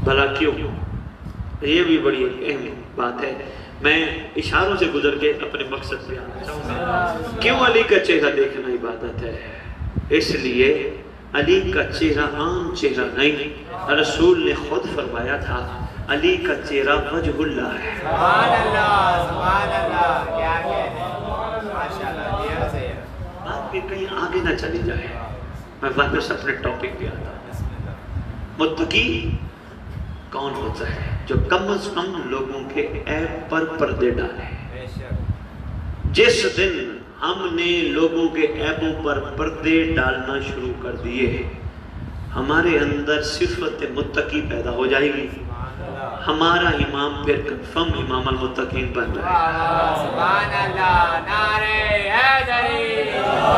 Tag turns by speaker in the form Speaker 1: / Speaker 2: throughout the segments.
Speaker 1: بھلا کیوں؟ یہ بھی بڑی اہم بات ہے، میں اشاروں سے گزر کے اپنے مقصد پہ آنا چاہوں گا۔ کیوں علی کا چہرہ دیکھنا عبادت ہے؟ اس لیے علی کا چہرہ عام چہرہ نہیں، رسول نے خود فرمایا تھا علی کا چہرہ وجہ اللہ ہے۔
Speaker 2: سبحان اللہ، سبحان اللہ، کیا کہنے، ماشاءاللہ، دیا سے
Speaker 1: آپ بھی کہیں آگے نہ چلی جائے، میں واپس اپنے ٹاپک پہ آتا ہوں۔ متقی کون ہوتا ہے؟ جو کم از کم لوگوں کے عیب پر پردے ڈالے۔ جس دن ہم نے لوگوں کے عیبوں پر پردے ڈالنا شروع کر دیے، ہمارے اندر صفت متقی پیدا ہو جائے گی، ہمارا امام پھر کنفرم امام المتقین بن جائے گا۔
Speaker 2: سبحان اللہ، نعرہ حیدری۔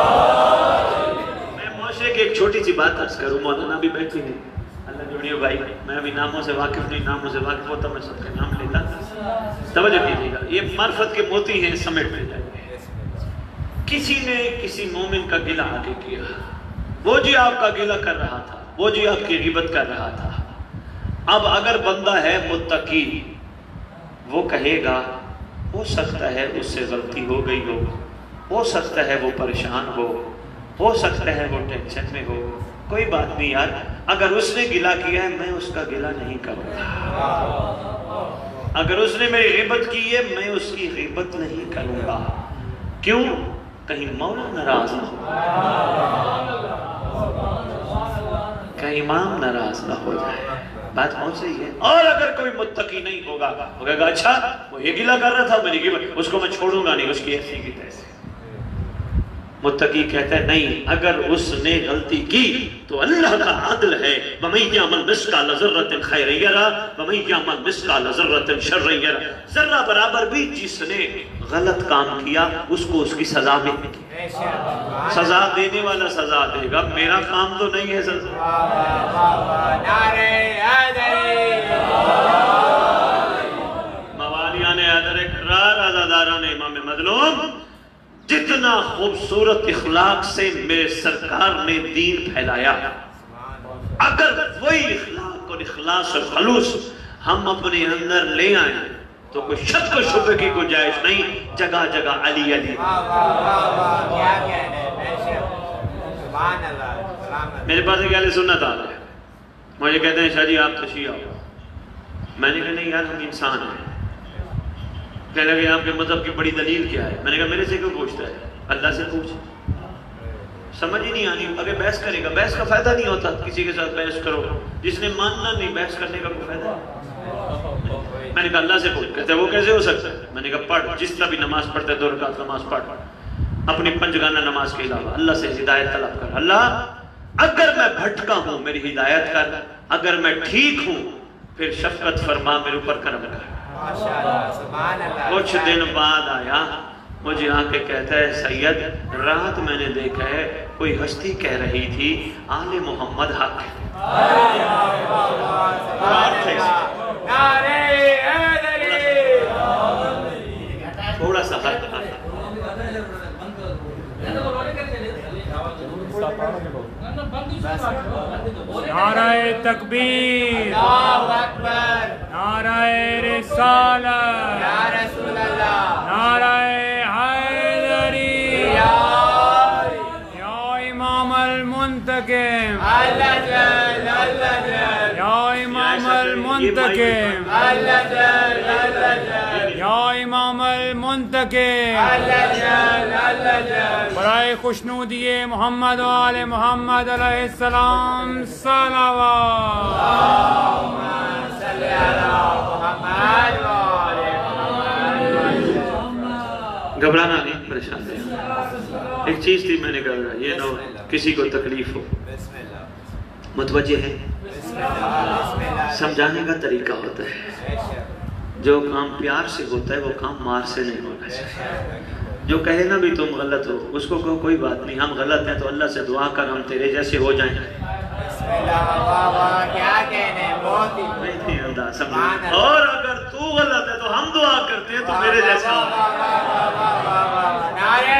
Speaker 1: میں معاشرے کی ایک چھوٹی سی بات عرض کروں، مولانا بھی بیٹھے ہیں، اللہ جوڑیو بھائی، میں ابھی ناموں سے واقف نہیں، ناموں سے واقف ہوتا میں سب کے نام لیتا، توجہ کیجیے گا، یہ معرفت کے موتی ہیں، سمیٹ میں جائیں گے۔ کسی نے کسی مومن کا گلہ آگے کیا، وہ جی آپ کا گلہ کر رہا تھا، وہ جی آپ کی غیبت کر رہا تھا۔ اب اگر بندہ ہے متقی، وہ کہے گا ہو سکتا ہے اس سے غلطی ہو گئی ہو سکتا ہے وہ پریشان ہو سکتا ہے وہ ٹینشن میں ہو، کوئی بات نہیں یار، اگر اس نے گلہ کیا ہے میں اس کا گلہ نہیں کروں گا، اگر اس نے میری غیبت کی ہے میں اس کی غیبت نہیں کروں گا۔ کیوں؟ کہیں مولا ناراض نہ ہو، کہیں امام ناراض نہ ہو جائے، بات پہنچ رہی ہے۔ اور اگر کوئی متقی نہیں ہوگا، وہ کہے گا اچھا وہ یہ گلہ کر رہا تھا میری غیبت، اس کو میں چھوڑوں گا نہیں، اس کی ایسی کی تیسی۔ متقی کہتا ہے نہیں، اگر اس نے غلطی کی تو اللہ کا عدل ہے، وَمَن يَعْمَلْ مِثْقَالَ ذَرَّةٍ خَيْرًا يَرَهُ وَمَن يَعْمَلْ مِثْقَالَ ذَرَّةٍ شَرًّا يَرَهُ۔ ذرہ برابر بھی جس نے غلط کام کیا اس کو اس کی سزا ملے گی، سزا دینے والا سزا دے گا، میرا کام تو نہیں ہے سزا۔
Speaker 2: نعرہ حیدری۔
Speaker 1: موالیان حیدر اقرار، عزاداران امام مظلوم، جتنا خوبصورت اخلاق سے میرے سرکار نے دین پھیلایا، اگر وہی اخلاق اور اخلاص اور خلوص ہم اپنے اندر لے آئیں تو کوئی شک و شبہ کی گنجائش نہیں، جگہ جگہ علی علی۔
Speaker 2: کیا کہنے، بے شک، سبحان اللہ۔
Speaker 1: میرے پاس ایک اہل سنت آ رہے ہیں، مجھے کہتے ہیں شاہ جی آپ تشریح آؤ، میں نے کہا نہیں یار ہم انسان ہیں۔ کہنے لگے آپ کے مذہب کی بڑی دلیل کیا ہے؟ میں نے کہا میرے سے کیوں پوچھتا ہے؟ اللہ سے پوچھ، سمجھ ہی نہیں آنی، اگر بحث کرے گا، بحث کا فائدہ نہیں ہوتا، کسی کے ساتھ بحث کرو، جس نے ماننا نہیں بحث کرنے کا کوئی فائدہ ہے؟ میں نے کہا اللہ سے پوچھ، کہتے ہیں وہ کیسے ہو سکتا ہے؟ میں نے کہا پڑھ، جس طرح بھی نماز پڑھتے 2 رکعت نماز پڑھ، اپنی 5 گانا نماز کے علاوہ اللہ سے ہدایت طلب کر، اللہ اگر میں بھٹکا ہوں میری ہدایت کر، اگر میں ٹھیک ہوں پھر شفقت فرما، میرے اوپر کرم کر۔ کچھ دن بعد آیا، مجھے آ کے کہتا ہے سید رات میں نے دیکھا ہے کوئی ہستی کہہ رہی تھی آل محمد حق ہے۔ تھوڑا سا حق ہے،
Speaker 3: نعرہ تکبیر،
Speaker 2: اللہ اکبر،
Speaker 3: نعرہ رسالت،
Speaker 2: یا رسول اللہ،
Speaker 3: نعرہ حیدری، یا امام المنتقم،
Speaker 2: اللہ جل، اللہ جل،
Speaker 3: یا امام المنتقم،
Speaker 2: اللہ جل، اللہ جل،
Speaker 3: یا امام المنتقم،
Speaker 2: اللہ جل، اللہ جل،
Speaker 3: برائے خوشنودی محمد و آل محمد علیہ السلام صلوات۔
Speaker 2: اللہم صلی علی محمد و آل محمد۔
Speaker 1: گھبرانا نہیں، پریشان نہیں، ایک چیز تھی میں نے کہا یہ نہ کسی کو تکلیف ہو، متوجہ ہے، سمجھانے کا طریقہ ہوتا ہے، جو کام پیار سے ہوتا ہے وہ کام مار سے نہیں ہونا چاہیے۔ جو کہے نا بھی تم غلط ہو، اس کو کہو کوئی بات نہیں، ہم غلط ہیں تو اللہ سے دعا کر ہم تیرے جیسے ہو جائیں۔
Speaker 2: بسم اللہ، واہ واہ، کیا کہنے، بہت ہی
Speaker 1: نہیں انداز سمجھے، اور اگر تو غلط ہے تو ہم دعا کرتے ہیں تو میرے جیسے ہو۔
Speaker 2: نعرہ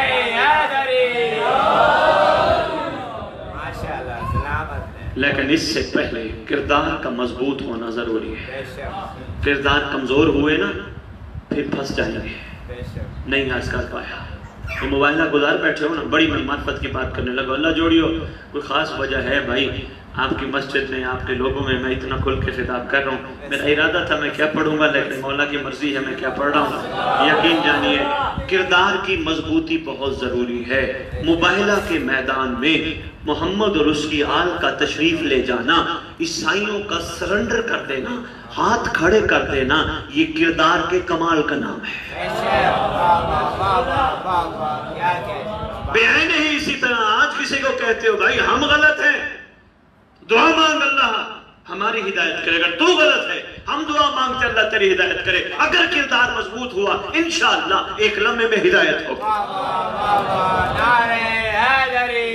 Speaker 2: حیدری، ماشاءاللہ، سلامت ہے۔
Speaker 1: لیکن اس سے پہلے किरदार का मजबूत होना ज़रूरी है।
Speaker 2: बेशक
Speaker 1: किरदार कमज़ोर हुए ना फिर फंस जाएंगे,
Speaker 2: बेशक
Speaker 1: नहीं आज कर पाया। तो मोबाइल गुजार बैठे हो ना, बड़ी मार्फत की बात करने लगो, अल्लाह जोड़ियो। कोई ख़ास वजह है भाई आपकी मस्जिद में, आपके लोगों में मैं इतना खुल के खिताब कर रहा हूँ? मेरा इरादा था मैं क्या पढ़ूंगा, लेकिन मौला की मर्जी है मैं क्या पढ़ रहा हूँ। यकीन जानिए किरदार की मजबूती बहुत ज़रूरी है। मुबाहिला के मैदान में मोहम्मद और उसकी आल का तशरीफ ले जाना, ईसाइयों का सरेंडर कर देना, हाथ खड़े कर देना, ये किरदार के कमाल का नाम है।
Speaker 2: बेशक वाह वाह वाह वाह वाह क्या कहने।
Speaker 1: बेआईन ही इसी तरह आज किसी को कहते हो भाई हम गलत हैं, दुआ मांग अल्लाह हमारी हिदायत करे। अगर तू गलत है हम दुआ मांगते अल्लाह तेरी हिदायत करे। अगर किरदार मजबूत हुआ इंशाअल्लाह एक लम्हे में हिदायत होगी।
Speaker 2: वाह वाह वाह वाह नारे हैदरी।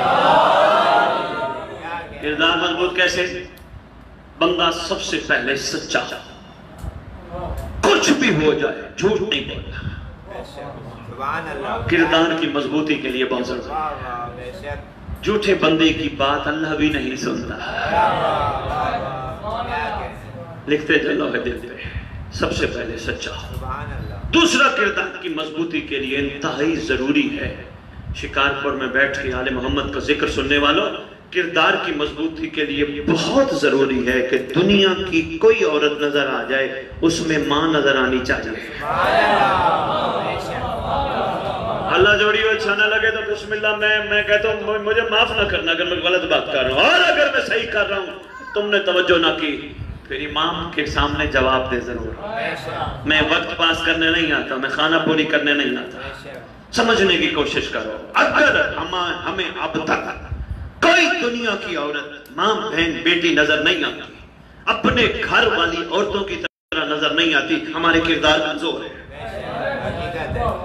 Speaker 1: किरदार मजबूत कैसे? बंदा सबसे पहले सच्चा, कुछ भी हो जाए झूठ नहीं बोलना।
Speaker 2: बेशक सुभान अल्लाह।
Speaker 1: किरदार की मजबूती के लिए बहुत जरूरी
Speaker 2: वाह
Speaker 1: है।
Speaker 2: वाह बेशक
Speaker 1: झूठे बंदे की बात अल्लाह भी नहीं सुनता।
Speaker 2: वाह वाह वाह क्या कहने।
Speaker 1: लिखते चलो है दिल पे, सबसे पहले सच्चा।
Speaker 2: सुभान अल्लाह।
Speaker 1: दूसरा किरदार की मजबूती के लिए इंतहाई जरूरी है, शिकारपुर में बैठ के आले मोहम्मद का जिक्र सुनने वालों, किरदार की मजबूती के लिए बहुत जरूरी है कि दुनिया की कोई औरत नजर आ जाए उसमें मां नजर आनी चाहिए।
Speaker 2: सुभान अल्लाह बेशक
Speaker 1: अल्लाह जोड़ियो। अच्छा ना लगे तो बिस्मिल्लाह, मैं कहता हूँ मुझे माफ ना करना अगर मैं गलत बात कर रहा हूँ, और अगर मैं सही कर रहा हूँ तुमने तवज्जो ना की फिर इमाम के सामने जवाब दे जरूर।
Speaker 2: बेशक
Speaker 1: मैं वक्त पास करने नहीं आता, मैं खाना पूरी करने नहीं आता,
Speaker 2: बेशक
Speaker 1: समझने की कोशिश करो। अगर हमें अब तक कोई दुनिया की औरत माँ बहन बेटी नजर नहीं आती, अपने घर वाली औरतों की तरह नजर नहीं आती, हमारे किरदार कमजोर है।
Speaker 2: हकीकत है।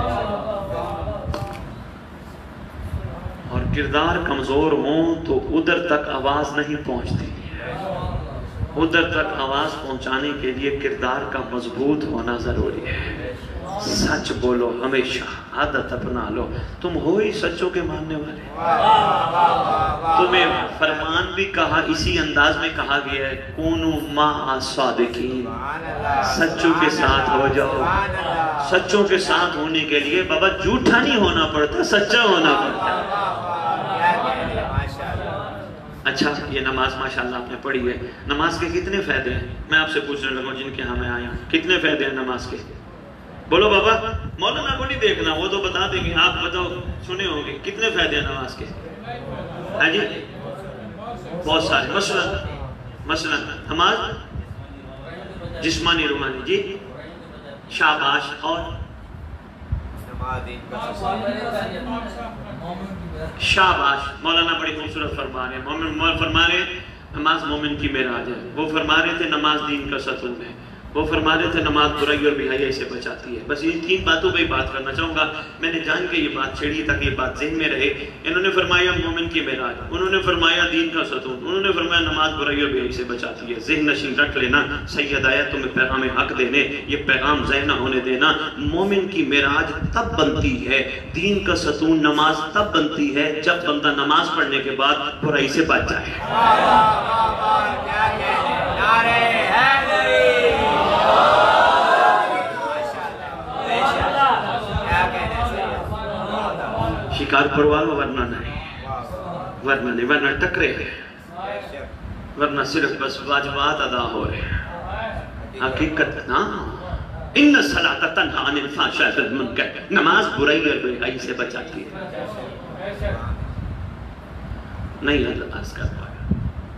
Speaker 1: और किरदार कमजोर हो तो उधर तक आवाज नहीं पहुंचती। उधर तक आवाज पहुंचाने के लिए किरदार का मजबूत होना जरूरी है। सच बोलो हमेशा, आदत अपना लो। तुम हो ही सच्चों के मानने वाले। तुम्हें फरमान भी कहा इसी अंदाज में कहा गया है, कूनू मा सादिकीन, सच्चों के साथ हो जाओ। सच्चों के साथ होने के लिए बाबा झूठा नहीं होना पड़ता, सच्चा होना पड़ता। अच्छा ये नमाज माशाल्लाह आपने पढ़ी है, नमाज के कितने फायदे हैं? मैं आपसे पूछने लगा जिनके यहाँ मैं आया, कितने फायदे हैं नमाज के? बोलो बाबा। मौलाना को नहीं देखना, वो तो बता देंगे, आप बताओ, सुने होंगे कितने फायदे हैं नमाज के? हाँ जी बहुत सारे। मसलन नमाज जिस्मानी रूहानी जी, शाबाश। और शाबाश, मौलाना बड़ी खूबसूरत फरमा रहे हैं। फरमा रहे नमाज मोमिन की मेराज है। वो फरमा रहे थे नमाज दीन का सतून है। वो फरमा रहे थे नमाज बुराई और बेहयाई से बचाती है। बस ये तीन बातों पे ही बात करना चाहूँगा। मैंने जान के ये बात छेड़ी ताकि ये बात ज़हन में रहे। इन्होंने फरमाया मोमिन की मेराज, उन्होंने फरमाया दीन का सतून, उन्होंने फरमाया नमाज बुराई और बेहयाई से बचाती है। ज़हन नशीन रख लेना, सैयद आया तुम्हें पैगाम हक देने, ये पैगाम ज़हन न होने देना। मोमिन की मेराज तब बनती है, दीन का सतून नमाज तब बनती है जब बंदा नमाज पढ़ने के बाद बुराई से बच जाए। शिकारपुर वालों वरना नहीं, वरना टकरे है, वरना सिर्फ बस वाजिबात अदा हो रहे हैं। हकीकत ना, इन्न सलात तन्हा अनिल फ़ाहिशाइ वल मुनकर, नमाज बुराई और बेहयाई से बचाती है। नहीं नमाज कर पाया,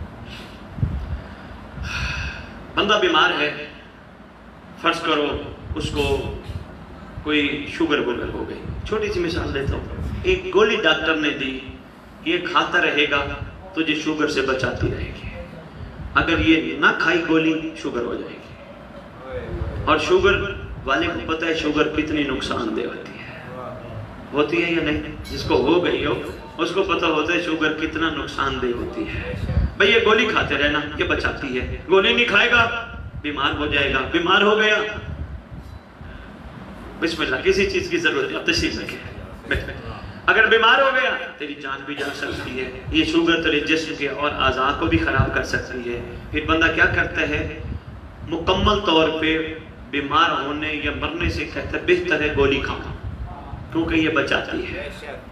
Speaker 1: बंदा बीमार है, फर्ज करो उसको कोई शुगर वगैरह हो गई, छोटी सी मिसाल देता हूँ, एक गोली डॉक्टर ने दी, ये खाता रहेगा तुझे शुगर से बचाती रहेगी, अगर ये ना खाई गोली शुगर हो जाएगी। और शुगर वाले को पता है शुगर कितनी नुकसानदेह होती है या नहीं? जिसको हो गई हो उसको पता होता है शुगर कितना नुकसानदेह होती है। भाई ये गोली खाते रहना, ये बचाती है। गोली नहीं खाएगा बीमार हो जाएगा, बीमार हो गया बिस्मिल्लाह, किसी चीज की जरूरत है, अब तशरीफ रखें। اگر بیمار ہو گیا تیری جان بھی جا سکتی ہے، یہ شوگر تیرے جسم کے اور اعضاء کو بھی خراب کر سکتی ہے۔ پھر بندہ کیا کرتا ہے؟ مکمل طور پہ بیمار ہونے یا مرنے سے کہتا ہے بہتر ہے گولی کھاؤں، کیونکہ یہ بچاتی ہے۔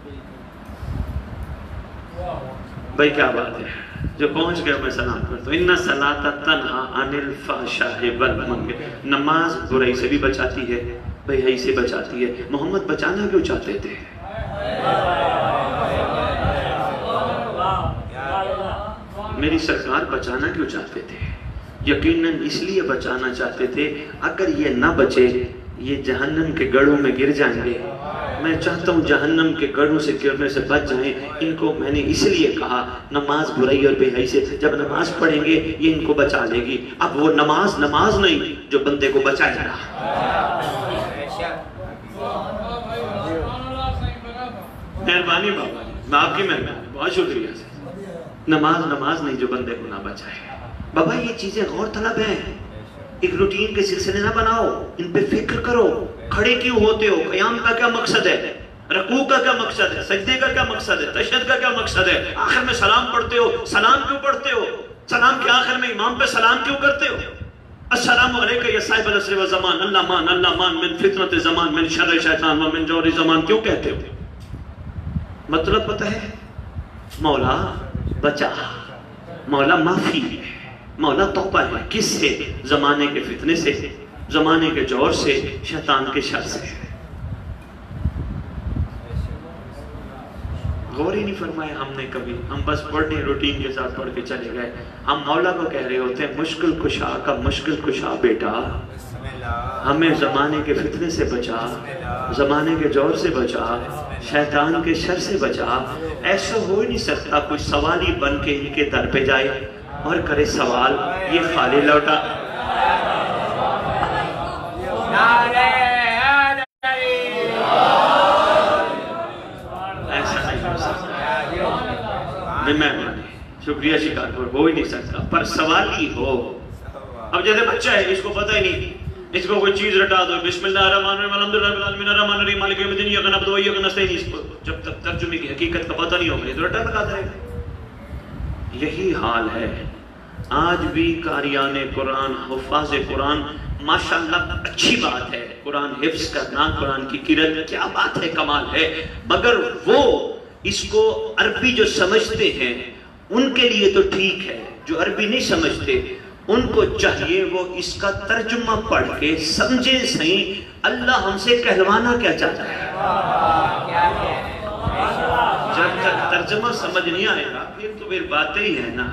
Speaker 1: بھائی کیا بات ہے، جو پہنچ گیا میں سلام کرتا ہوں۔ اِنَّ الصَّلَاةَ تَنْهَىٰ عَنِ الْفَحْشَاءِ وَالْمُنکَرِ، نماز برائی سے بھی بچاتی ہے، بے حیائی سے بچاتی ہے۔ محمد بچانا کیوں چاہتے تھے؟ میری سرکار بچانا کیوں چاہتے تھے؟ یقیناً اس لیے بچانا چاہتے تھے اگر یہ نہ بچے یہ جہنم کے گڑھوں میں گر جائیں گے۔ میں چاہتا ہوں جہنم کے گڑھوں سے گرنے سے بچ جائیں۔ ان کو میں نے اس لیے کہا نماز برائی اور بے حیائی سے، جب نماز پڑھیں گے یہ ان کو بچا لے گی۔ اب وہ نماز نہیں جو بندے کو بچائے گا۔ مہربانی بابا، میں آپ کی مہربانی، بہت شکریہ سے۔ نماز نہیں جو بندے کو نہ بچائے۔ بابا یہ چیزیں غور طلب ہیں، ایک روٹین کے سلسلے نہ بناؤ، ان پہ فکر کرو۔ کھڑے کیوں ہوتے ہو؟ قیام کا کیا مقصد ہے؟ رکوع کا کیا مقصد ہے؟ سجدے کا کیا مقصد ہے؟ تشہد کا کیا مقصد ہے؟ آخر میں سلام پڑھتے ہو، سلام کیوں پڑھتے ہو؟ سلام کے آخر میں امام پہ سلام کیوں کرتے ہو؟ السلام علیکم یا صاحب العصر والزمان، اللہ مان من فتنۃ زمان، من شر شیطان و من جور زمان کیوں کہتے ہو؟ مطلب پتہ ہے؟ مولا بچا، مولا معافی ہے، مولا توبہ ہے۔ کس سے؟ زمانے کے فتنے سے، زمانے کے جور سے، شیطان کے شر سے۔ غور ہی نہیں فرمایا ہم نے کبھی، ہم بس پڑھنے روٹین کے ساتھ پڑھ کے چلے گئے۔ ہم مولا کو کہہ رہے ہوتے ہیں مشکل کشا کا مشکل کشا بیٹا، ہمیں زمانے کے فتنے سے بچا، زمانے کے جور سے بچا، شیطان کے شر سے بچا۔ ایسا ہو ہی نہیں سکتا کوئی سوالی بن کے ان کے در پہ جائے اور کرے سوال یہ خالی لوٹا۔ ایسا نہیں ہو سکتا، مہربانی شکریہ شکار ہو ہی نہیں سکتا، پر سوال ہی ہو۔ اب جیسے بچہ ہے اس کو پتہ ہی نہیں، اس کو کوئی چیز رٹا دو، بسم اللہ الرحمن الرحیم الحمدللہ رب العالمین الرحمن الرحیم مالک یوم الدین ایاک نعبد و ایاک نستعین، اس کو جب تک ترجمے کی حقیقت کا پتہ نہیں ہوگا یہ تو رٹا لگاتا رہے گا۔ یہی حال ہے آج بھی قاریان قرآن، حفاظ قرآن، ماشاءاللہ اچھی بات ہے قرآن حفظ کرنا، قرآن کی قرأت کیا بات ہے، کمال ہے، مگر وہ اس کو عربی جو سمجھتے ہیں ان کے لیے تو ٹھیک ہے، جو عربی نہیں سمجھتے ان کو چاہیے وہ اس کا ترجمہ پڑھ کے سمجھے صحیح اللہ ہم سے کہلوانا کیا چاہتا ہے۔ جب تک ترجمہ سمجھ نہیں آئے گا پھر باتیں ہی ہیں نا۔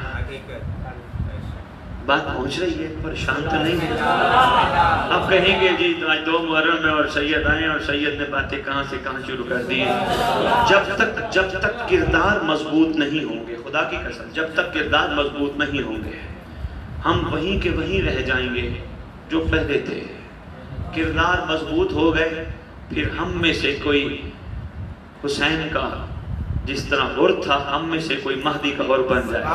Speaker 1: بات پہنچ رہی ہے، پریشان تو نہیں ہے؟ اب کہیں گے جی آج 2 محرم ہے اور سید آئے اور سید نے باتیں کہاں سے کہاں شروع کر دی ہیں۔ جب تک کردار مضبوط نہیں ہوں گے، خدا کی قسم جب تک کردار مضبوط نہیں ہوں گے ہم وہیں کے وہیں رہ جائیں گے جو پہلے تھے۔ کردار مضبوط ہو گئے پھر ہم میں سے کوئی حسین کا جس طرح غر تھا ہم میں سے کوئی مہدی کا غر بن جائے۔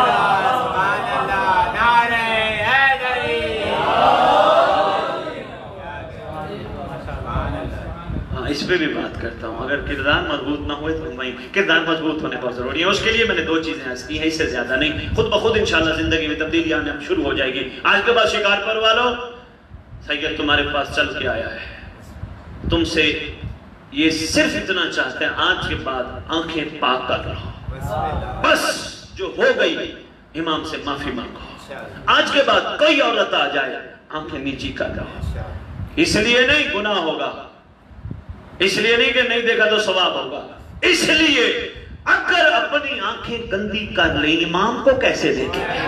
Speaker 1: ہاں اس پہ بھی بات کرتا ہوں، اگر کردار مضبوط نہ ہوئے تو وہیں کردار مضبوط ہونے بہت ضروری ہے۔ اس کے لیے میں نے 2 چیزیں عرض کی ہیں، اس سے زیادہ نہیں، خود بخود انشاءاللہ زندگی میں تبدیلی آنے شروع ہو جائے گی۔ آج کے بعد شکارپور والوں سید تمہارے پاس چل کے آیا ہے، تم سے یہ صرف اتنا چاہتے ہیں آج کے بعد آنکھیں پاک کر رہو، بس جو ہو گئی امام سے معافی مانگو۔ آج کے بعد کوئی عورت آ جائے آنکھیں نیچی کر رہو، اس لیے نہیں گناہ ہوگا، اس لیے نہیں کہ نہیں دیکھا تو ثواب ہوگا، اس لیے اگر اپنی آنکھیں گندی کر لیں امام کو کیسے دیکھیں گے؟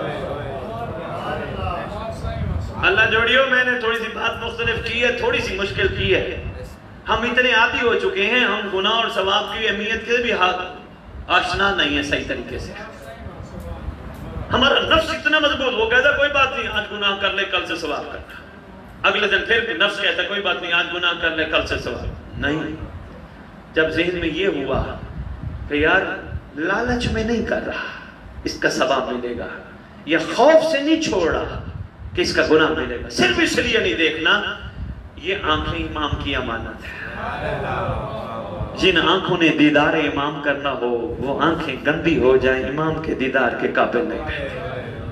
Speaker 1: اللہ جوڑیو میں نے تھوڑی سی بات مختلف کی ہے، تھوڑی سی مشکل کی ہے۔ ہم اتنے عادی ہو چکے ہیں، ہم گناہ اور ثواب کی اہمیت کے بھی آشنا نہیں ہے صحیح طریقے سے۔ ہمارا نفس اتنا مضبوط ہو گیا تھا کوئی بات نہیں آج گناہ کر لے کل سے ثواب کرنا، اگلے دن پھر نفس کہتا کوئی بات نہیں آج گناہ کر لے کل سے ثواب نہیں۔ جب ذہن میں یہ ہوا کہ یار لالچ میں نہیں کر رہا اس کا ثواب ملے گا، یا خوف سے نہیں چھوڑ رہا کہ اس کا گناہ ملے گا، صرف اس لیے نہیں دیکھنا یہ آنکھیں امام کی امانت ہے، جن آنکھوں نے دیدار امام کرنا ہو وہ آنکھیں گندی ہو جائیں، امام کے دیدار کے قابل نہیں رہتے۔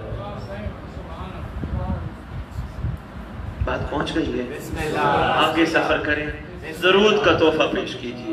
Speaker 1: بات پہنچ گئی ہے؟ آگے سفر کریں، درود کا تحفہ پیش کیجئے۔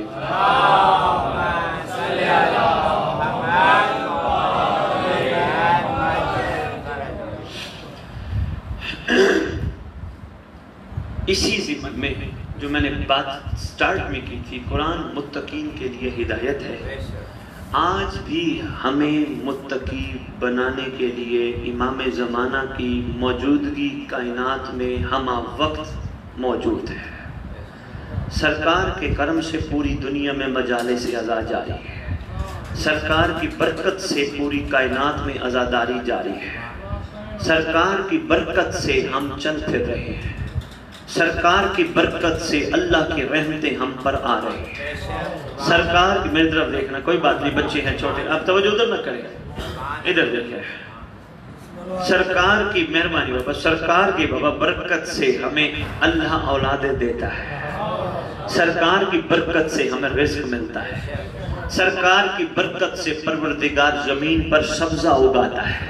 Speaker 1: اسی ضمن میں جو میں نے بات سٹارٹ میں کی تھی، قرآن متقین کے لیے ہدایت ہے۔ آج بھی ہمیں متقی بنانے کے لیے امام زمانہ کی موجودگی کائنات میں ہمہ وقت موجود ہے۔ سرکار کے کرم سے پوری دنیا میں مجالس عزا جاری ہے، سرکار کی برکت سے پوری کائنات میں عزاداری جاری ہے، سرکار کی برکت سے ہم چل پھر رہے ہیں، سرکار کی برکت سے اللہ کی رحمتیں ہم پر آ رہے ہیں۔ سرکار کی، میری طرف دیکھنا، کوئی بات نہیں، بچے ہیں چھوٹے، اب توجہ ادھر نہ کریں، ادھر دیکھیں۔ سرکار کی مہربانی بابا، سرکار کی بابا برکت سے ہمیں اللہ اولاد دیتا ہے، سرکار کی برکت سے ہمیں رزق ملتا ہے، سرکار کی برکت سے پروردگار زمین پر سبزہ اگاتا ہے،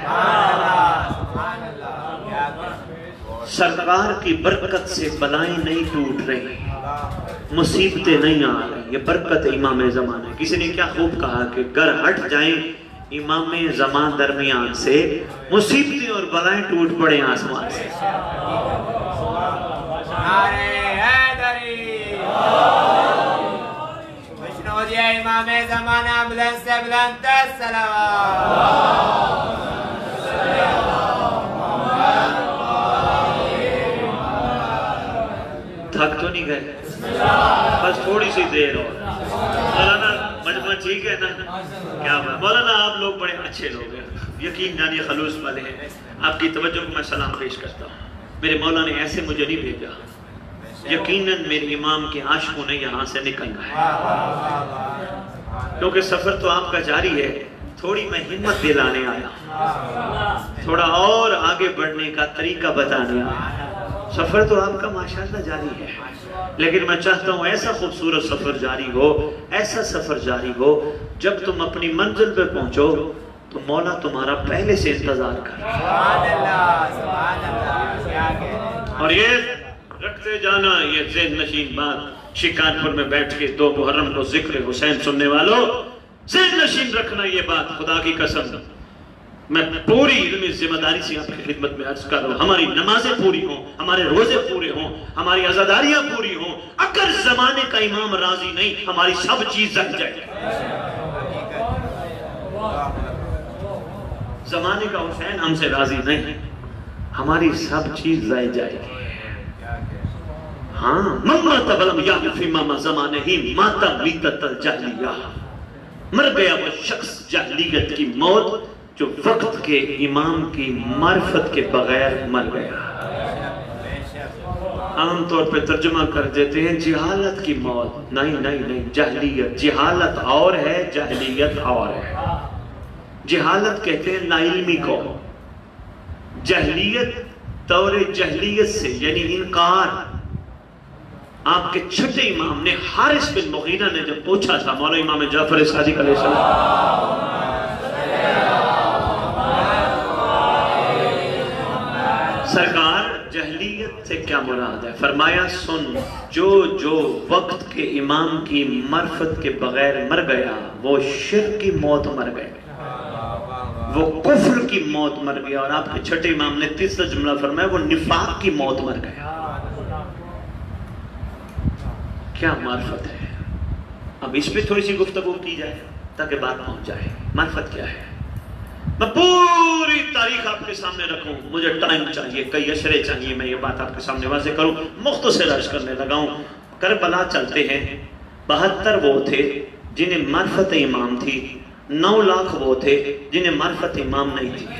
Speaker 1: سرکار کی برکت سے بلائیں نہیں ٹوٹ رہی، مصیبتیں نہیں آ رہی، یہ برکت امام زمان ہے۔ کسی نے کیا خوب کہا کہ گر ہٹ جائیں امام زمان درمیان سے، مصیبتیں اور بلائیں ٹوٹ پڑیں آسمان سے۔
Speaker 2: امام زمانہ بلند سے بلند السلام۔
Speaker 1: تھک تو نہیں گئے؟ بس تھوڑی سی دیر اور۔ مولانا مجمع ٹھیک ہے نا؟ کیا بات، مولانا آپ لوگ بڑے اچھے لوگ ہیں، یقین جانیے خلوص والے ہیں، آپ کی توجہ کو میں سلام پیش کرتا ہوں۔ میرے مولا نے ایسے مجھے نہیں بھیجا، یقیناً میرے امام کے عاشقوں نے یہاں سے نکلنا ہے، کیونکہ سفر تو آپ کا جاری ہے، تھوڑی میں ہمت دلانے آیا، تھوڑا اور آگے بڑھنے کا طریقہ بتانے آیا۔ سفر تو آپ کا ماشاءاللہ جاری ہے، لیکن میں چاہتا ہوں ایسا خوبصورت سفر جاری ہو، ایسا سفر جاری ہو، جب تم اپنی منزل پہ پہنچو تو مولا تمہارا پہلے سے انتظار کر رہا ہے۔ اور یہ رکھتے جانا، یہ ذہن نشین بات، شکانپور میں بیٹھ کے 2 محرم کو ذکر حسین سننے والوں، ذہن نشین رکھنا یہ بات، خدا کی قسم میں پوری علمی ذمہ داری سے آپ کی خدمت میں عرض کر رہا ہوں، ہماری نمازیں پوری ہوں، ہمارے روزے پورے ہوں، ہماری عزاداریاں پوری ہوں، اگر زمانے کا امام راضی نہیں، ہماری سب چیز رہ جائے۔ زمانے کا حسین ہم سے راضی نہیں، ہماری سب چیز رہ جائے گی۔ ہاں، مما تبلم یا فی ماما زمانے ہی ماتا میتت الجاہلیہ، مر گیا وہ شخص جاہلیت کی موت جو وقت کے امام کی معرفت کے بغیر مر گیا۔ عام طور پہ ترجمہ کر دیتے ہیں جہالت کی موت، نہیں نہیں نہیں، جہلیت، جہالت اور ہے، جہلیت اور ہے۔ جہالت کہتے ہیں نا علمی کو، جہلیت طور جہلیت سے یعنی انکار۔ آپ کے چھٹے امام نے حارث بن مغیرہ نے جب پوچھا تھا مولا امام جعفر صادق علیہ السلام، سرکار جہلیت سے کیا مراد ہے؟ فرمایا سن، جو وقت کے امام کی معرفت کے بغیر مر گیا وہ شرک کی موت مر گیا، وہ کفر کی موت مر گیا، اور آپ کے چھٹے امام نے تیسرا جملہ فرمایا وہ نفاق کی موت مر گیا۔ کیا معرفت ہے؟ اب اس پہ تھوڑی سی گفتگو کی جائے تاکہ بات پہنچ جائے۔ معرفت کیا ہے؟ میں پوری تاریخ آپ کے سامنے رکھوں، مجھے ٹائم چاہیے، کئی اشرے چاہیے، میں یہ بات آپ کے سامنے واضح کروں، مختصر عرض کرنے لگا ہوں۔ کربلا چلتے ہیں، 72 وہ تھے جنہیں معرفت امام تھی، 9 لاکھ وہ تھے جنہیں معرفت امام نہیں تھی۔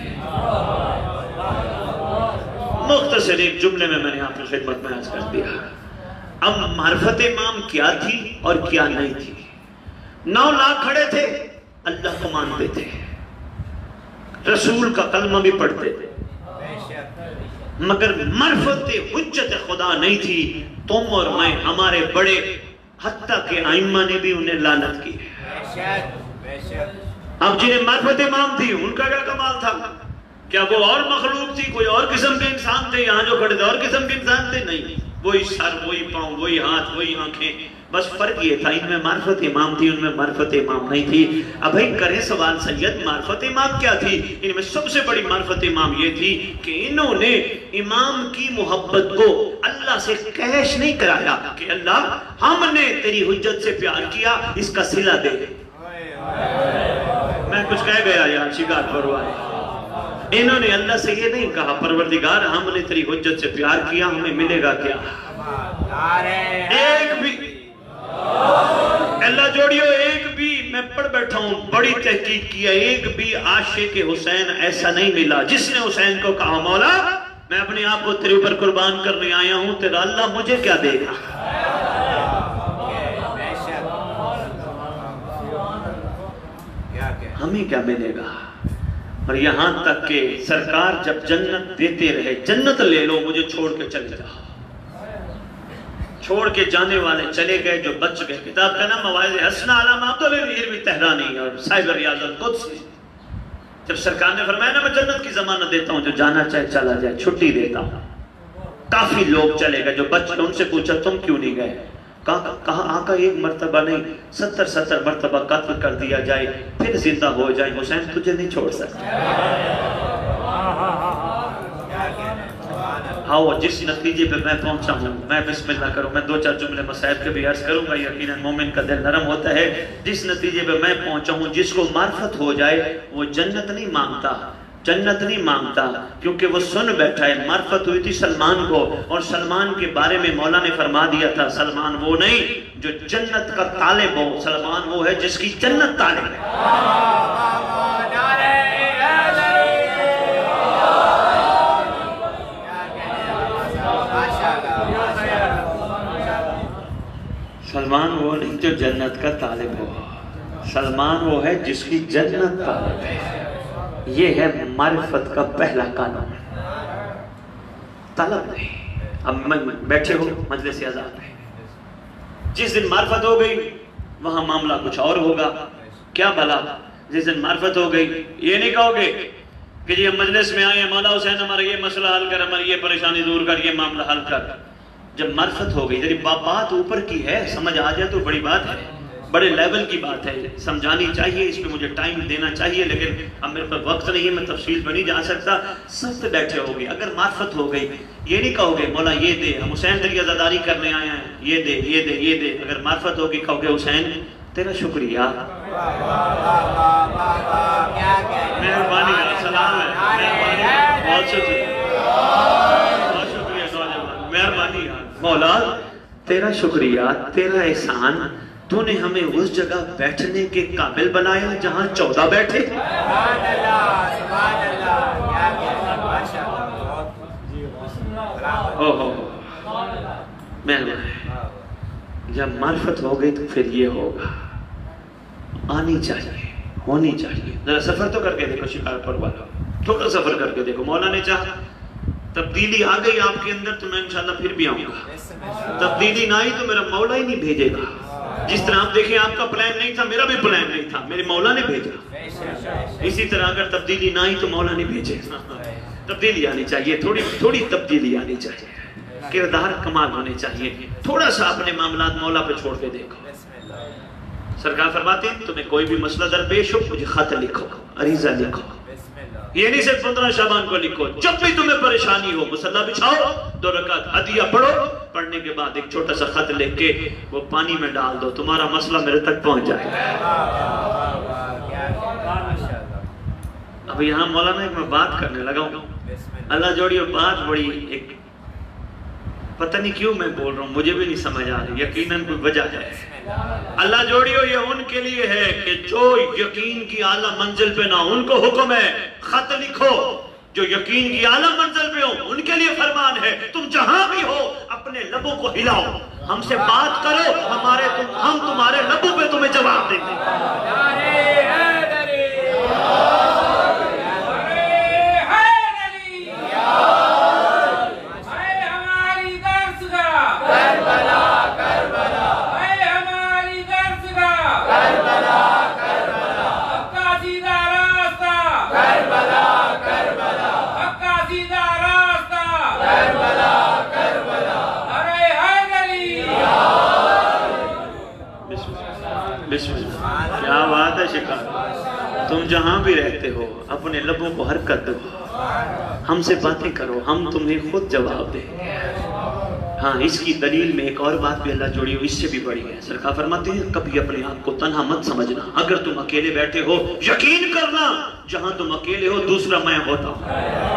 Speaker 1: مختصر ایک جملے میں نے آپ کی خدمت میں عرض کر دیا۔ اب معرفت امام کیا تھی اور کیا نہیں تھی؟ 9 لاکھ کھڑے تھے، اللہ کو مانتے تھے، رسول کا کلمہ بھی پڑھتے تھے، مگر معرفت حجت خدا نہیں تھی۔ تم اور میں، ہمارے بڑے حتیٰ کہ ائمہ نے بھی انہیں لعنت کی ہے۔
Speaker 2: बेशक बेशक
Speaker 1: اب جنہیں معرفت امام تھی ان کا کیا کمال تھا؟ کیا وہ اور مخلوق تھی؟ کوئی اور قسم کے انسان تھے؟ یہاں جو کھڑے تھے اور قسم کے انسان تھے؟ نہیں، وہی سر، وہی پاؤں، وہی ہاتھ، وہی آنکھیں، بس فرق یہ تھا ان میں معرفت امام تھی، ان میں معرفت امام نہیں تھی۔ اب بھائی کریں سوال سید، معرفت امام کیا تھی؟ ان میں سب سے بڑی معرفت امام یہ تھی کہ انہوں نے امام کی محبت کو اللہ سے کیش نہیں کرایا کہ اللہ ہم نے تیری حجت سے پیار کیا، اس کا صلہ دے۔ میں کچھ کہہ گیا یار شکار پروائے، انہوں نے اللہ سے یہ نہیں کہا پروردگار ہم نے تیری حجت سے پیار کیا، ہمیں ملے گا کیا؟ ایک بھی اللہ جوڑیو، ایک بھی، میں پڑھ بیٹھا ہوں، بڑی تحقیق کیا، ایک بھی عاشق حسین ایسا نہیں ملا جس نے حسین کو کہا مولا میں اپنے آپ کو تیرے اوپر قربان کرنے آیا ہوں، تیرا اللہ مجھے کیا دے گا؟ ہمیں کیا ملے گا؟ اور یہاں تک کہ سرکار جب جنت دیتے رہے، جنت لے لو مجھے چھوڑ کے چلے جاؤ، چھوڑ کے جانے والے چلے گئے جو بچ گئے۔ کتاب کا نام مواعظ حسنہ علی ما عبد العلوی تہرانی اور صاحب ریاض القدس۔ جب سرکار نے فرمایا نا میں جنت کی ضمانت دیتا ہوں، جو جانا چاہے چلا جائے، چھٹی دیتا ہوں، کافی لوگ چلے گئے، جو بچ گئے ان سے پوچھا تم کیوں نہیں گئے؟ کہا آقا ایک مرتبہ نہیں 70 مرتبہ قتل کر دیا جائے پھر زندہ ہو جائے، حسین تجھے نہیں چھوڑ سکتے۔ آؤ جس نتیجے پہ میں پہنچا ہوں، میں بسم اللہ کروں، میں 2-4 جملے مصائب کے بھی عرض کروں گا، یقیناً مومن کا دل نرم ہوتا ہے۔ جس نتیجے پہ میں پہنچا ہوں، جس کو معرفت ہو جائے وہ جنت نہیں مانگتا، جنت نہیں مانگتا، کیونکہ وہ سن بیٹھا ہے۔ معرفت ہوئی تھی سلمان کو، اور سلمان کے بارے میں مولا نے فرما دیا تھا سلمان وہ نہیں جو جنت کا طالب ہو، سلمان وہ ہے جس کی جنت طالب ہے۔ سلمان وہ نہیں جو جنت کا طالب ہو، سلمان وہ ہے جس کی جنت طالب ہے۔ یہ ہے معرفت کا پہلا قانون، طلب نہیں۔ اب بیٹھے ہو مجلس عزا میں، جس دن معرفت ہو گئی وہاں معاملہ کچھ اور ہوگا، کیا بھلا؟ جس دن معرفت ہو گئی یہ نہیں کہو گے کہ جی ہم مجلس میں آئے ہیں مولا حسین ہمارا یہ مسئلہ حل کر، ہماری یہ پریشانی دور کر، یہ معاملہ حل کر۔ جب معرفت ہو گئی، جب بات اوپر کی ہے، سمجھ آ جائے تو بڑی بات ہے، بڑے لیول کی بات ہے، سمجھانی چاہیے، اس پہ مجھے ٹائم دینا چاہیے، لیکن اب میرے پر وقت نہیں ہے، میں تفصیل پہ نہیں جا سکتا۔ سب بیٹھے ہوگے، اگر معرفت ہو گئی یہ نہیں کہو گے مولا یہ دے، ہم حسین تیری عزاداری کرنے آئے ہیں، یہ دے یہ دے یہ دے۔ اگر معرفت ہوگی کہو گے حسین تیرا شکریہ، مہربانی سلام ہے، بہت شکریہ، بہت شکریہ، مہربانی مولا تیرا شکریہ، تیرا احسان، تو نے ہمیں اس جگہ بیٹھنے کے قابل بنایا جہاں 14 بیٹھے۔ جب معرفت ہو گئی تو پھر یہ ہوگا، آنی چاہیے، ہونی چاہیے۔ ذرا سفر تو کر کے دیکھو شکارپور والا، تھوڑا سفر کر کے دیکھو، مولا نے چاہا تبدیلی آ گئی آپ کے اندر تو میں انشاءاللہ پھر بھی آؤں گا، تبدیلی نہ آئی تو میرا مولا ہی نہیں بھیجے گا۔ جس طرح آپ دیکھیں آپ کا پلان نہیں تھا، میرا بھی پلان نہیں تھا، میرے مولا نے بھیجا۔ اسی طرح اگر تبدیلی نہ آئی تو مولا نہیں بھیجے۔ تبدیلی آنی چاہیے، تھوڑی تبدیلی آنی چاہیے، کردار کمال ہونے چاہیے، تھوڑا سا اپنے معاملات مولا پہ چھوڑ کے دیکھو۔ سرکار فرماتے ہیں تمہیں کوئی بھی مسئلہ درپیش ہو مجھے خط لکھو، عریضہ لکھو، یہ نہیں صرف 15 شعبان کو لکھو، جب بھی تمہیں پریشانی ہو مصلی بچھاؤ، 2 رکعت ہدیہ پڑھو، پڑھنے کے بعد ایک چھوٹا سا خط لکھ کے وہ پانی میں ڈال دو، تمہارا مسئلہ میرے تک پہنچ جائے گا۔ اب یہاں مولانا ایک میں بات کرنے لگا ہوں، اللہ جوڑیو بات بڑی ایک پتہ نہیں کیوں میں بول رہا ہوں، مجھے بھی نہیں سمجھ آ رہی، یقیناً کوئی وجہ ہے۔ اللہ جوڑیو یہ ان کے لیے ہے کہ جو یقین کی اعلیٰ منزل پہ نہ، ان کو حکم ہے خط لکھو، جو یقین کی اعلیٰ منزل پہ ہو ان کے لیے فرمان ہے تم جہاں بھی ہو اپنے لبوں کو ہلاؤ، ہم سے بات کرو، ہم تمہارے لبوں پہ تمہیں جواب دیں گے۔ تم جہاں بھی رہتے ہو اپنے لبوں کو حرکت دو، ہم سے باتیں کرو، ہم تمہیں خود جواب دیں گے۔ ہاں اس کی دلیل میں ایک اور بات بھی اللہ جوڑی ہوئی، اس سے بھی بڑی ہے۔ سرکار فرماتے ہیں کبھی اپنے آپ کو تنہا مت سمجھنا، اگر تم اکیلے بیٹھے ہو یقین کرنا جہاں تم اکیلے ہو دوسرا میں ہوتا ہوں،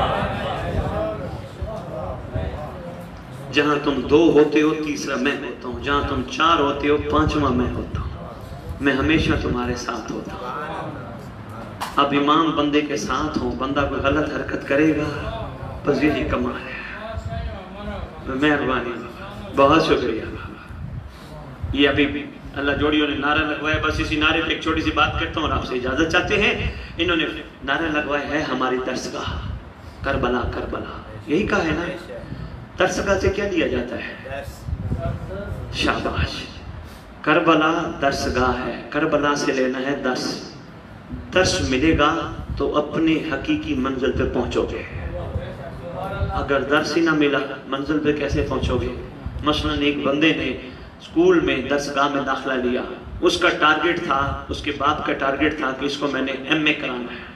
Speaker 1: جہاں تم دو ہوتے ہو تیسرا میں ہوتا ہوں، جہاں تم چار ہوتے ہو پانچواں میں ہوتا ہوں، میں ہمیشہ تمہارے ساتھ ہوتا ہوں۔ اب امام بندے کے ساتھ ہوں، بندہ کوئی غلط حرکت کرے گا بس یہی کمال ہے۔ مہربانی، بہت شکریہ۔ یہ ابھی اللہ جوڑیوں نے نعرہ لگوایا، بس اسی نعرے پہ ایک چھوٹی سی بات کرتا ہوں اور آپ سے اجازت چاہتے ہیں۔ انہوں نے نعرہ لگوایا ہے ہماری درسگاہ کربلا، کربلا یہی کہا ہے نا، درسگاہ سے کیا لیا جاتا ہے؟ شاباش، کربلا درسگاہ ہے، کربلا سے لینا ہے درس، درس ملے گا تو اپنے حقیقی منزل پہ پہنچو گے، اگر درس ہی نہ ملا منزل پہ کیسے پہنچو گے؟ مثلا ایک بندے نے اسکول میں درسگاہ میں داخلہ لیا، اس کا ٹارگٹ تھا، اس کے باپ کا ٹارگٹ تھا کہ اس کو میں نے ایم اے کرانا ہے،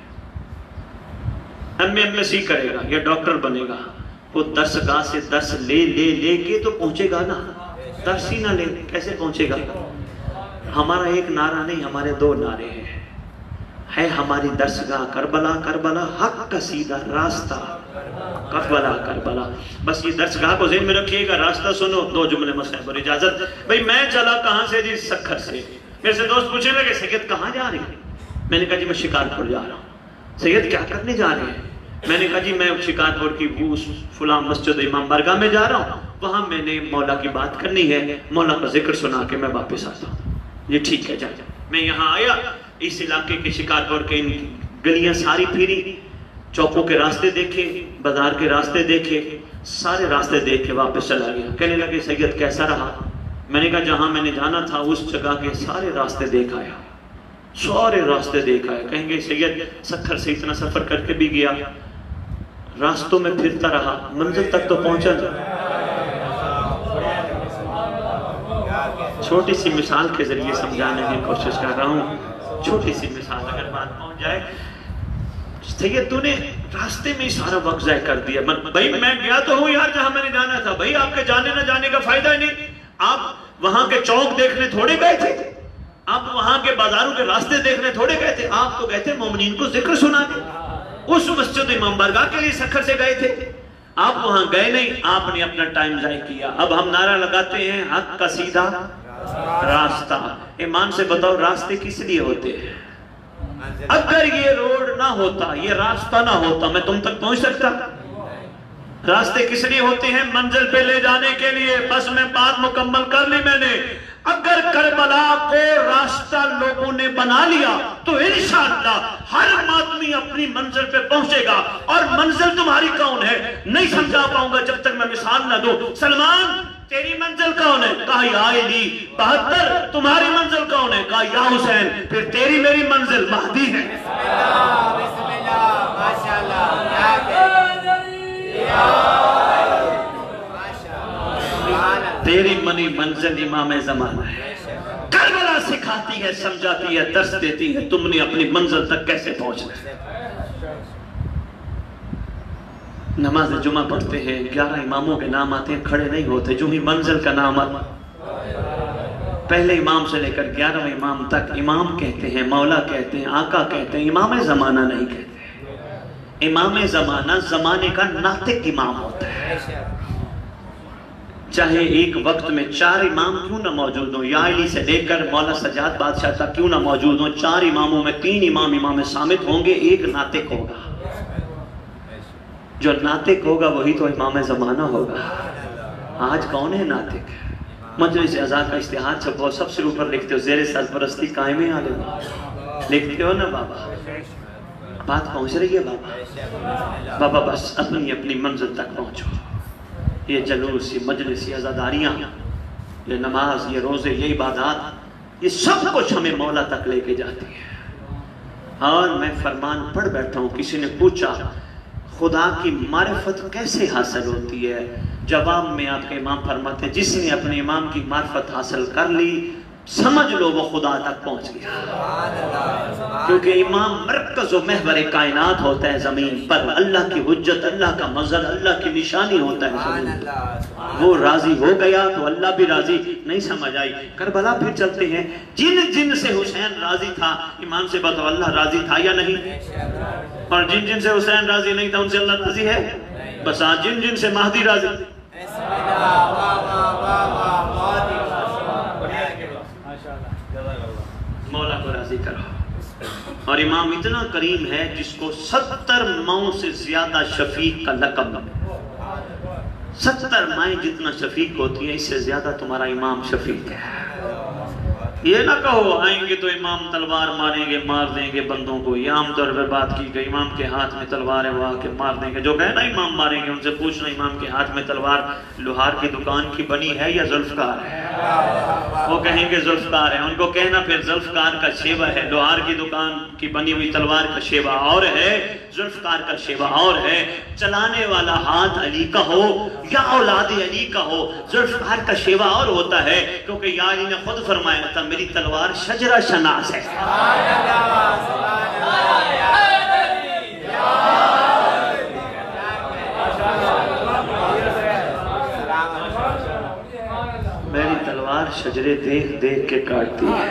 Speaker 1: ایم ایس سی کرے گا یا ڈاکٹر بنے گا، وہ درسگاہ سے درس لے کے تو پہنچے گا نا، درس ہی نہ لے کیسے پہنچے گا؟ ہمارا ایک نعرہ نہیں، ہمارے دو نعرے ہیں، ہے ہماری درسگاہ کربلا، کربلا حق کا سیدھا راستہ، کربلا کربلا۔ بس یہ درسگاہ کو ذہن میں رکھیے گا، راستہ سنو۔ دو جملے مسئلہ پر اجازت۔ بھئی میں چلا کہاں سے جی؟ سکھر سے۔ میرے سے دوست پوچھنے لگے سید کہاں جا رہے ہیں؟ میں نے کہا جی میں شکارپور جا رہا ہوں۔ سید کیا کرنے جا رہے ہیں؟ میں نے کہا جی میں شکارپور کی فلاں مسجد امام بارگاہ میں جا رہا ہوں، وہاں میں نے مولا کی بات کرنی ہے، مولا کا ذکر سنا کے میں واپس آتا ہوں۔ یہ ٹھیک ہے، جا میں یہاں آیا، اس علاقے کے شکارپور کے ان گلیاں ساری پھیری، چوکوں کے راستے دیکھے، بازار کے راستے دیکھے، سارے راستے دیکھ کے واپس چلا گیا۔ کہنے لگے سید کیسا رہا؟ میں نے کہا جہاں میں نے جانا تھا اس جگہ کے سارے راستے دیکھ آیا، سارے راستے دیکھ آیا۔ کہیں گے سید سکھر سے اتنا سفر کر کے بھی گیا، راستوں میں پھرتا رہا، منزل تک تو پہنچا نہیں۔ چھوٹی سی مثال کے ذریعے سمجھانے کی کوشش کر رہا ہوں، چھوٹی سی مثال اگر بات پہنچ جائے۔ سید تو نے راستے میں سارا وقت ضائع کر دیا۔ بھائی میں گیا تو ہوں یار جہاں میں نے جانا تھا، بھائی آپ کے جانے نہ جانے کا فائدہ ہی نہیں، آپ وہاں کے چوک دیکھنے تھوڑے گئے تھے، آپ وہاں کے بازاروں کے راستے دیکھنے تھوڑے گئے تھے، آپ تو گئے تھے مومنین کو ذکر سنا دے۔ اس مسجد امام بارگاہ کے لیے سکھر سے گئے تھے، آپ وہاں گئے نہیں، آپ نے اپنا ٹائم ضائع کیا۔ اب ہم نعرہ لگاتے ہیں حق کا سیدھا راستہ۔ ایمان سے بتاؤ راستے کس لیے ہوتے ہیں؟ اگر یہ روڈ نہ ہوتا، یہ راستہ نہ ہوتا، میں تم تک پہنچ سکتا؟ راستے کس لیے ہوتے ہیں؟ منزل پہ لے جانے کے لیے۔ بس میں بات مکمل کر لی میں نے۔ اگر کربلا کو راستہ لوگوں نے بنا لیا تو انشاءاللہ ہر ماتمی اپنی منزل پہ پہنچے گا۔ اور منزل تمہاری کون ہے نہیں سمجھا پاؤں گا جب تک میں مثال نہ دوں۔ سلمان تیری منزل کون ہے؟ کہا یا علی۔ 72 تمہاری منزل کون ہے؟ کہا یا حسین۔ پھر تیری میری منزل مہدی ہے۔
Speaker 2: بسم اللہ ماشاءاللہ، کیا کہتے
Speaker 1: تیری منی منزل امام زمانہ ہے۔ کربلا سکھاتی ہے، سمجھاتی ہے، درس دیتی ہے تم نے اپنی منزل تک کیسے پہنچنا ہے۔ نماز جمعہ پڑھتے ہیں، 11 اماموں کے نام آتے ہیں، کھڑے نہیں ہوتے، جو ہی منزل کا نام آتا پہلے امام سے لے کر 11ویں امام تک امام کہتے ہیں، مولا کہتے ہیں، آقا کہتے ہیں، امام زمانہ نہیں کہتے۔ امام زمانہ زمانے کا ناطق امام ہوتا ہے۔ چاہے ایک وقت میں 4 امام کیوں نہ موجود ہوں، یا علی سے لے کر مولا سجاد بادشاہ تک کیوں نہ موجود ہوں، 4 اماموں میں 3 امام صامت ہوں گے، ایک ناطق ہوگا۔ جو ناطق ہوگا وہی تو امام زمانہ ہوگا۔ آج کون ہے ناطق؟ مجلس اعزاز کا اشتہار چھپو، سب سے اوپر لکھتے ہو زیر سرپرستی قائم عالم، لکھتے ہو نا بابا؟ بات پہنچ رہی ہے بابا؟ بابا بس اپنی اپنی منزل تک پہنچو۔ یہ جلوس، یہ مجلس، یہ عزاداریاں، یہ نماز، یہ روزے، یہ عبادات، یہ سب کچھ ہمیں مولا تک لے کے جاتی ہے۔ اور میں فرمان پڑھ بیٹھا ہوں، کسی نے پوچھا خدا کی معرفت کیسے حاصل ہوتی ہے؟ جواب میں آپ کے امام فرماتے ہیں جس نے اپنے امام کی معرفت حاصل کر لی سمجھ لو وہ خدا تک پہنچ گیا. کیونکہ امام مرکز و محور کائنات ہوتا ہے زمین پر. اللہ کی حجت، اللہ کا مظہر، اللہ کی نشانی ہوتا ہے زمین پر. وہ راضی ہو گیا تو اللہ بھی راضی. نہیں سمجھ آئی؟ کربلا پھر چلتے ہیں. جن سے حسین راضی تھا، ایمان سے بتاؤ اللہ راضی تھا یا نہیں؟ اور جن سے حسین راضی نہیں تھا ان سے اللہ راضی ہے؟ بس آج جن سے مہدی راضی. مولا کو راضی کرو. اور امام اتنا کریم ہے جس کو 70 ماؤں سے زیادہ شفیق کا لقب ہے. 70 مائیں جتنا شفیق ہوتی ہیں اس سے زیادہ تمہارا امام شفیق ہے. یہ نہ کہو آئیں گے تو امام تلوار ماریں گے، مار دیں گے بندوں کو. یہ عام طور پر بات کی گئی امام کے ہاتھ میں تلوار ہے وہ آ کے مار دیں گے. جو کہے نا امام ماریں گے ان سے پوچھنا امام کے ہاتھ میں تلوار لوہار کی دکان کی بنی ہے یا ذوالفقار ہے؟ وہ کہیں گے ذوالفقار ہے. ان کو کہنا پھر ذوالفقار کا شیوہ ہے. لوہار کی دکان کی بنی ہوئی تلوار کا شیوہ اور ہے، ذوالفقار کا شیوہ اور ہے. چلانے والا ہاتھ علی کا ہو یا اولاد علی کا ہو، ذوالفقار کا شیوہ اور ہوتا ہے. کیونکہ یا علی نے خود فرمایا تھا میری تلوار شجرہ شناس ہے. میری تلوار شجرے دیکھ دیکھ کے کاٹتی ہے.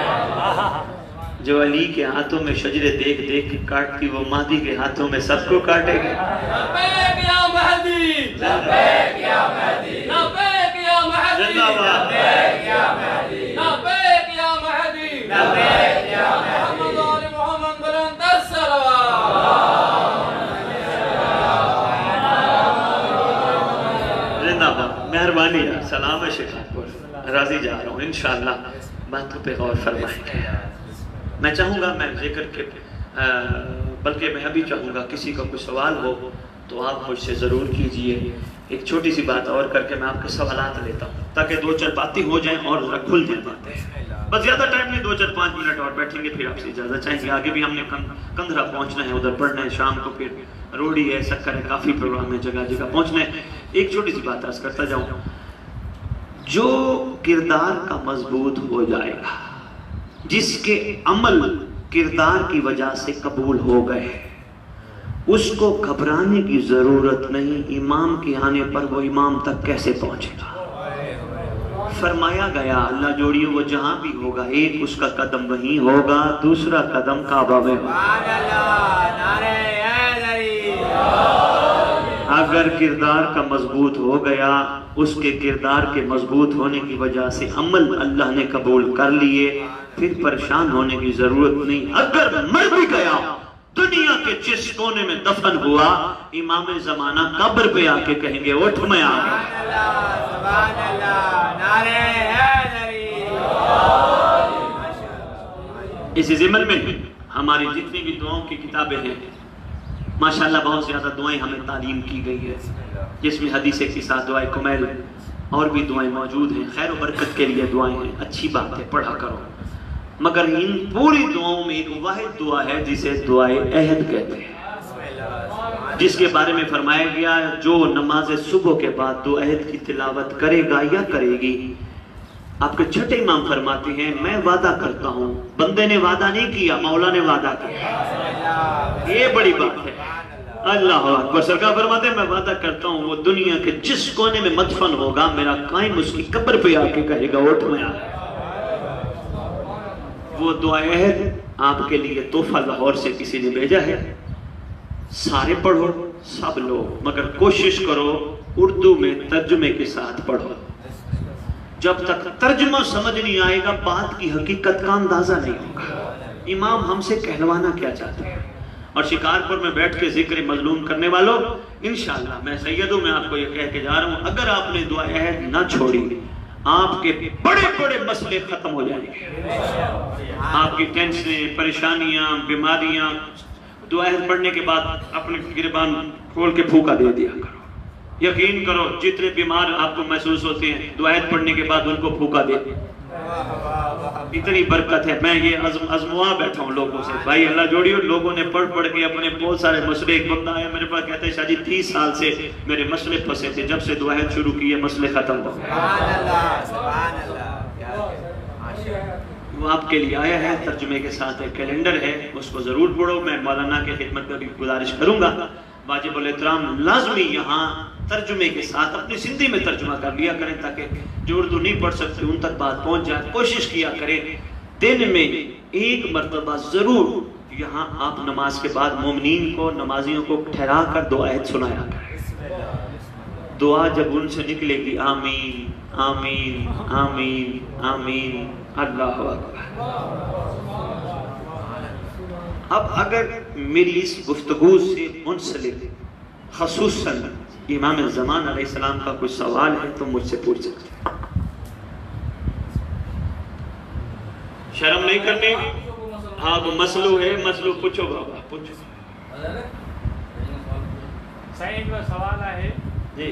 Speaker 1: جو علی کے ہاتھوں میں شجرے دیکھ دیکھ کے کاٹتی وہ مہدی کے ہاتھوں میں سب کو کاٹے گی.
Speaker 4: لبیک یا مہدی، لبیک یا مہدی، لبیک یا مہدی، لبیک یا مہدی، لبیک یا مہدی، لبیک یا مہدی. محمد آل محمد بلند الصلوات.
Speaker 1: زندہ باد. مہربانی ہے. سلام ہے شیخ. راضی جا رہا ہوں انشاءاللہ باتوں پہ غور فرمائیں گے. میں چاہوں گا میں ذکر کے بلکہ میں ابھی چاہوں گا کسی کا کوئی سوال ہو تو آپ مجھ سے ضرور کیجئے. ایک چھوٹی سی بات اور کر کے میں آپ کے سوالات لیتا ہوں تاکہ 2-4 باتیں ہو جائیں اور کھل جائیں باتیں. بس زیادہ ٹائم نہیں، 2-4-5 منٹ اور بیٹھیں گے پھر آپ سے اجازت چاہیں گے. آگے بھی ہم نے کندھرا پہنچنا ہے، ادھر پڑھنا ہے. شام کو پھر روڑی ہے، سکر ہے، کافی پروگرام ہے، جگہ جگہ پہنچنا ہے. ایک چھوٹی سی بات عرض کرتا جاؤں. جو کردار کا مضبوط ہو جائے گا، جس کے عمل کردار کی وجہ سے قبول ہو گئے، اس کو گھبرانے کی ضرورت نہیں. امام کے آنے پر وہ امام تک کیسے پہنچے گا؟ فرمایا گیا اللہ جوڑیوں وہ جہاں بھی ہوگا ایک اس کا قدم وہیں ہوگا، دوسرا قدم کعبہ میں ہوگا. اگر کردار کا مضبوط ہو گیا، اس کے کردار کے مضبوط ہونے کی وجہ سے عمل اللہ نے قبول کر لیے، پھر پریشان ہونے کی ضرورت نہیں. اگر مر بھی گیا، دنیا کے جس کونے میں دفن ہوا، امام زمانہ قبر پہ آ کے کہیں گے اٹھ میں آ گیا. اسی ضمن میں ہماری جتنی بھی دعاؤں کی کتابیں ہیں ماشاءاللہ بہت زیادہ دعائیں ہمیں تعلیم کی گئی ہے، جس میں حدیث کے ساتھ دعائیں کمیل اور بھی دعائیں موجود ہیں. خیر و برکت کے لیے دعائیں ہیں، اچھی بات ہے، پڑھا کرو. مگر ان پوری دعاؤں میں ایک واحد دعا ہے جسے دعائے عہد کہتے ہیں، جس کے بارے میں فرمایا گیا جو نماز صبح کے بعد دو عہد کی تلاوت کرے گا یا کرے گی. آپ کے چھٹے امام فرماتے ہیں میں وعدہ کرتا ہوں، بندے نے وعدہ نہیں کیا، مولا نے وعدہ کیا. یہ بڑی بات ہے. اللہ اکبر. سرکار فرماتے ہیں میں وعدہ کرتا ہوں وہ دنیا کے جس کونے میں مدفن ہوگا میرا قائم اس کی قبر پہ آ کے کہے گا اٹھ میں آ. وہ دعا عہد آپ کے لیے تحفہ لاہور سے کسی نے بھیجا ہے. سارے پڑھو، سب لوگ، مگر کوشش کرو اردو میں ترجمے کے ساتھ پڑھو. جب تک ترجمہ سمجھ نہیں آئے گا بات کی حقیقت کا اندازہ نہیں ہوگا. امام ہم سے کہلوانا کیا چاہتے ہیں؟ اور شکارپور میں بیٹھ کے ذکر مظلوم کرنے والوں انشاءاللہ میں سیدوں میں آپ کو یہ کہہ کے جا رہا ہوں، اگر آپ نے دعا عہد نہ چھوڑی آپ کے بڑے بڑے مسئلے ختم ہو جائیں گے. آپ کی ٹینشنیں، پریشانیاں، بیماریاں دعا عہد پڑھنے کے بعد اپنے گریبان کھول کے پھونکا دے دیا کرو. یقین کرو جتنے بیمار آپ کو محسوس ہوتے ہیں دعا عہد پڑھنے کے بعد ان کو پھونکا دے. اتنی برکت ہے. میں یہ ازموا بیٹھا ہوں لوگوں سے، بھائی اللہ جوڑیو لوگوں نے پڑھ پڑھ کے اپنے بہت سارے مسئلے. ایک بندہ آیا میرے پاس کہتا ہے شاہ جی 30 سال سے میرے مسئلے پھنسے تھے، جب سے دعا عہد شروع کی ہے مسئلے ختم ہو. وہ آپ کے لیے آیا ہے، ترجمے کے ساتھ ایک کیلنڈر ہے، اس کو ضرور پڑھو۔ میں مولانا کے خدمت میں بھی گزارش کروں گا، واجب الاحترام لازمی یہاں ترجمے کے ساتھ اپنی زندگی میں ترجمہ کر لیا کریں، تاکہ جو اردو نہیں پڑھ سکتے ان تک بات پہنچ جائے۔ کوشش کیا کریں دن میں ایک مرتبہ ضرور یہاں آپ نماز کے بعد مومنین کو، نمازیوں کو ٹھہرا کر دو آیت سنایا کریں۔ دعا جب ان سے نکلے گی آمین آمین آمین آمین اللہ اکبر۔ اب اگر میری اس گفتگو سے منسلک خصوصاً امام زمان علیہ السلام کا کوئی سوال ہے تو مجھ سے پوچھ سکتے ہیں، شرم نہیں کرنی۔ ہاں وہ مسلو ہے، مسلو پوچھو بابا پوچھو۔
Speaker 3: صحیح میں سوال ہے
Speaker 1: جی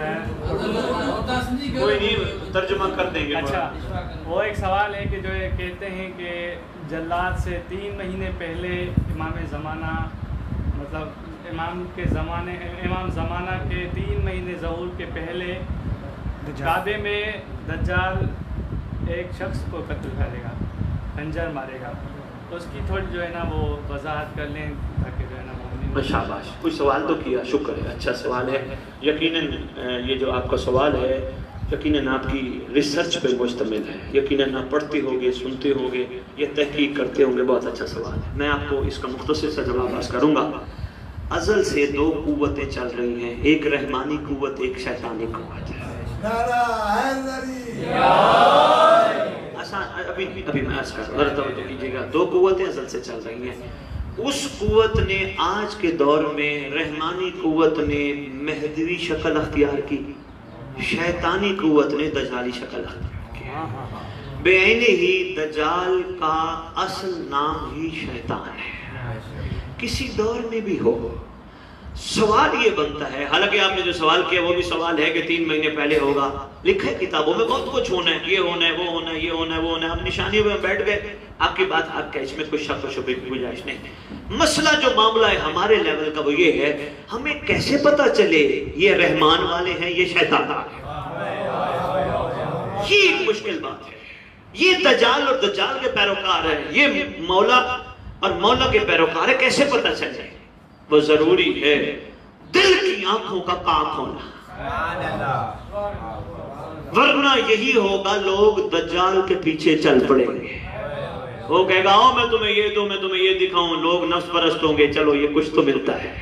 Speaker 1: کوئی نہیں، ترجمہ کر دیں گے۔
Speaker 3: اچھا، وہ ایک سوال ہے کہ جو یہ کہتے ہیں کہ جلات سے 3 مہینے پہلے امام زمانہ، مطلب امام زمانہ کے 3 مہینے ظہور کے پہلے کعبے میں دجال ایک شخص کو قتل کرے گا، خنجر مارے گا، تو اس کی تھوڑی جو ہے نا وہ وضاحت کر لیں تاکہ جو ہے نا
Speaker 1: شاباش، کوئی سوال تو کیا، شکر ہے، اچھا سوال ہے۔ یقیناً یہ جو آپ کا سوال ہے یقیناً آپ کی ریسرچ پہ مشتمل ہے، یقیناً آپ پڑھتے ہوگے، سنتے ہوگے، یہ تحقیق کرتے ہوں گے، بہت اچھا سوال ہے۔ میں آپ کو اس کا مختصر سا جواب عرض کروں گا۔ ازل سے 2 قوتیں چل رہی ہیں، ایک رحمانی قوت، ایک شیطانی قوت ہے۔ ابھی میں عرض کر رہا ہوں، ذرا توجہ کیجیے گا۔ 2 قوتیں ازل سے چل رہی ہیں۔ اس قوت نے آج کے دور میں، رحمانی قوت نے مہدوی شکل اختیار کی، شیطانی قوت نے دجالی شکل اختیار کی۔ بے عینی ہی دجال کا اصل نام ہی شیطان ہے، کسی دور میں بھی ہو۔ سوال یہ بنتا ہے، حالانکہ آپ نے جو سوال کیا وہ بھی سوال ہے کہ 3 مہینے پہلے ہوگا، لکھے کتابوں میں بہت کچھ ہونا ہے، یہ ہونا ہے، وہ ہونا ہے، یہ ہونا ہے، وہ ہونا ہے، ہم نشانیوں میں بیٹھ گئے۔ آپ کی بات حق ہے، اس میں کوئی شک و شبہ کی گنجائش نہیں۔ مسئلہ جو معاملہ ہے ہمارے لیول کا وہ یہ ہے، ہمیں کیسے پتا چلے یہ رحمان والے ہیں یہ شیطان والے ہیں؟ یہ ایک مشکل بات ہے۔ یہ دجال اور دجال کے پیروکار ہیں، یہ مولا اور مولا کے پیروکار ہے، کیسے پتا چلے؟ وہ ضروری ہے دل کی آنکھوں کا پاک ہونا، ورنہ یہی ہوگا لوگ دجال کے پیچھے چل پڑیں گے۔ وہ کہے گا میں تمہیں یہ دوں، میں تمہیں یہ دکھاؤں، لوگ نفس پرست ہوں گے، چلو یہ کچھ تو ملتا ہے۔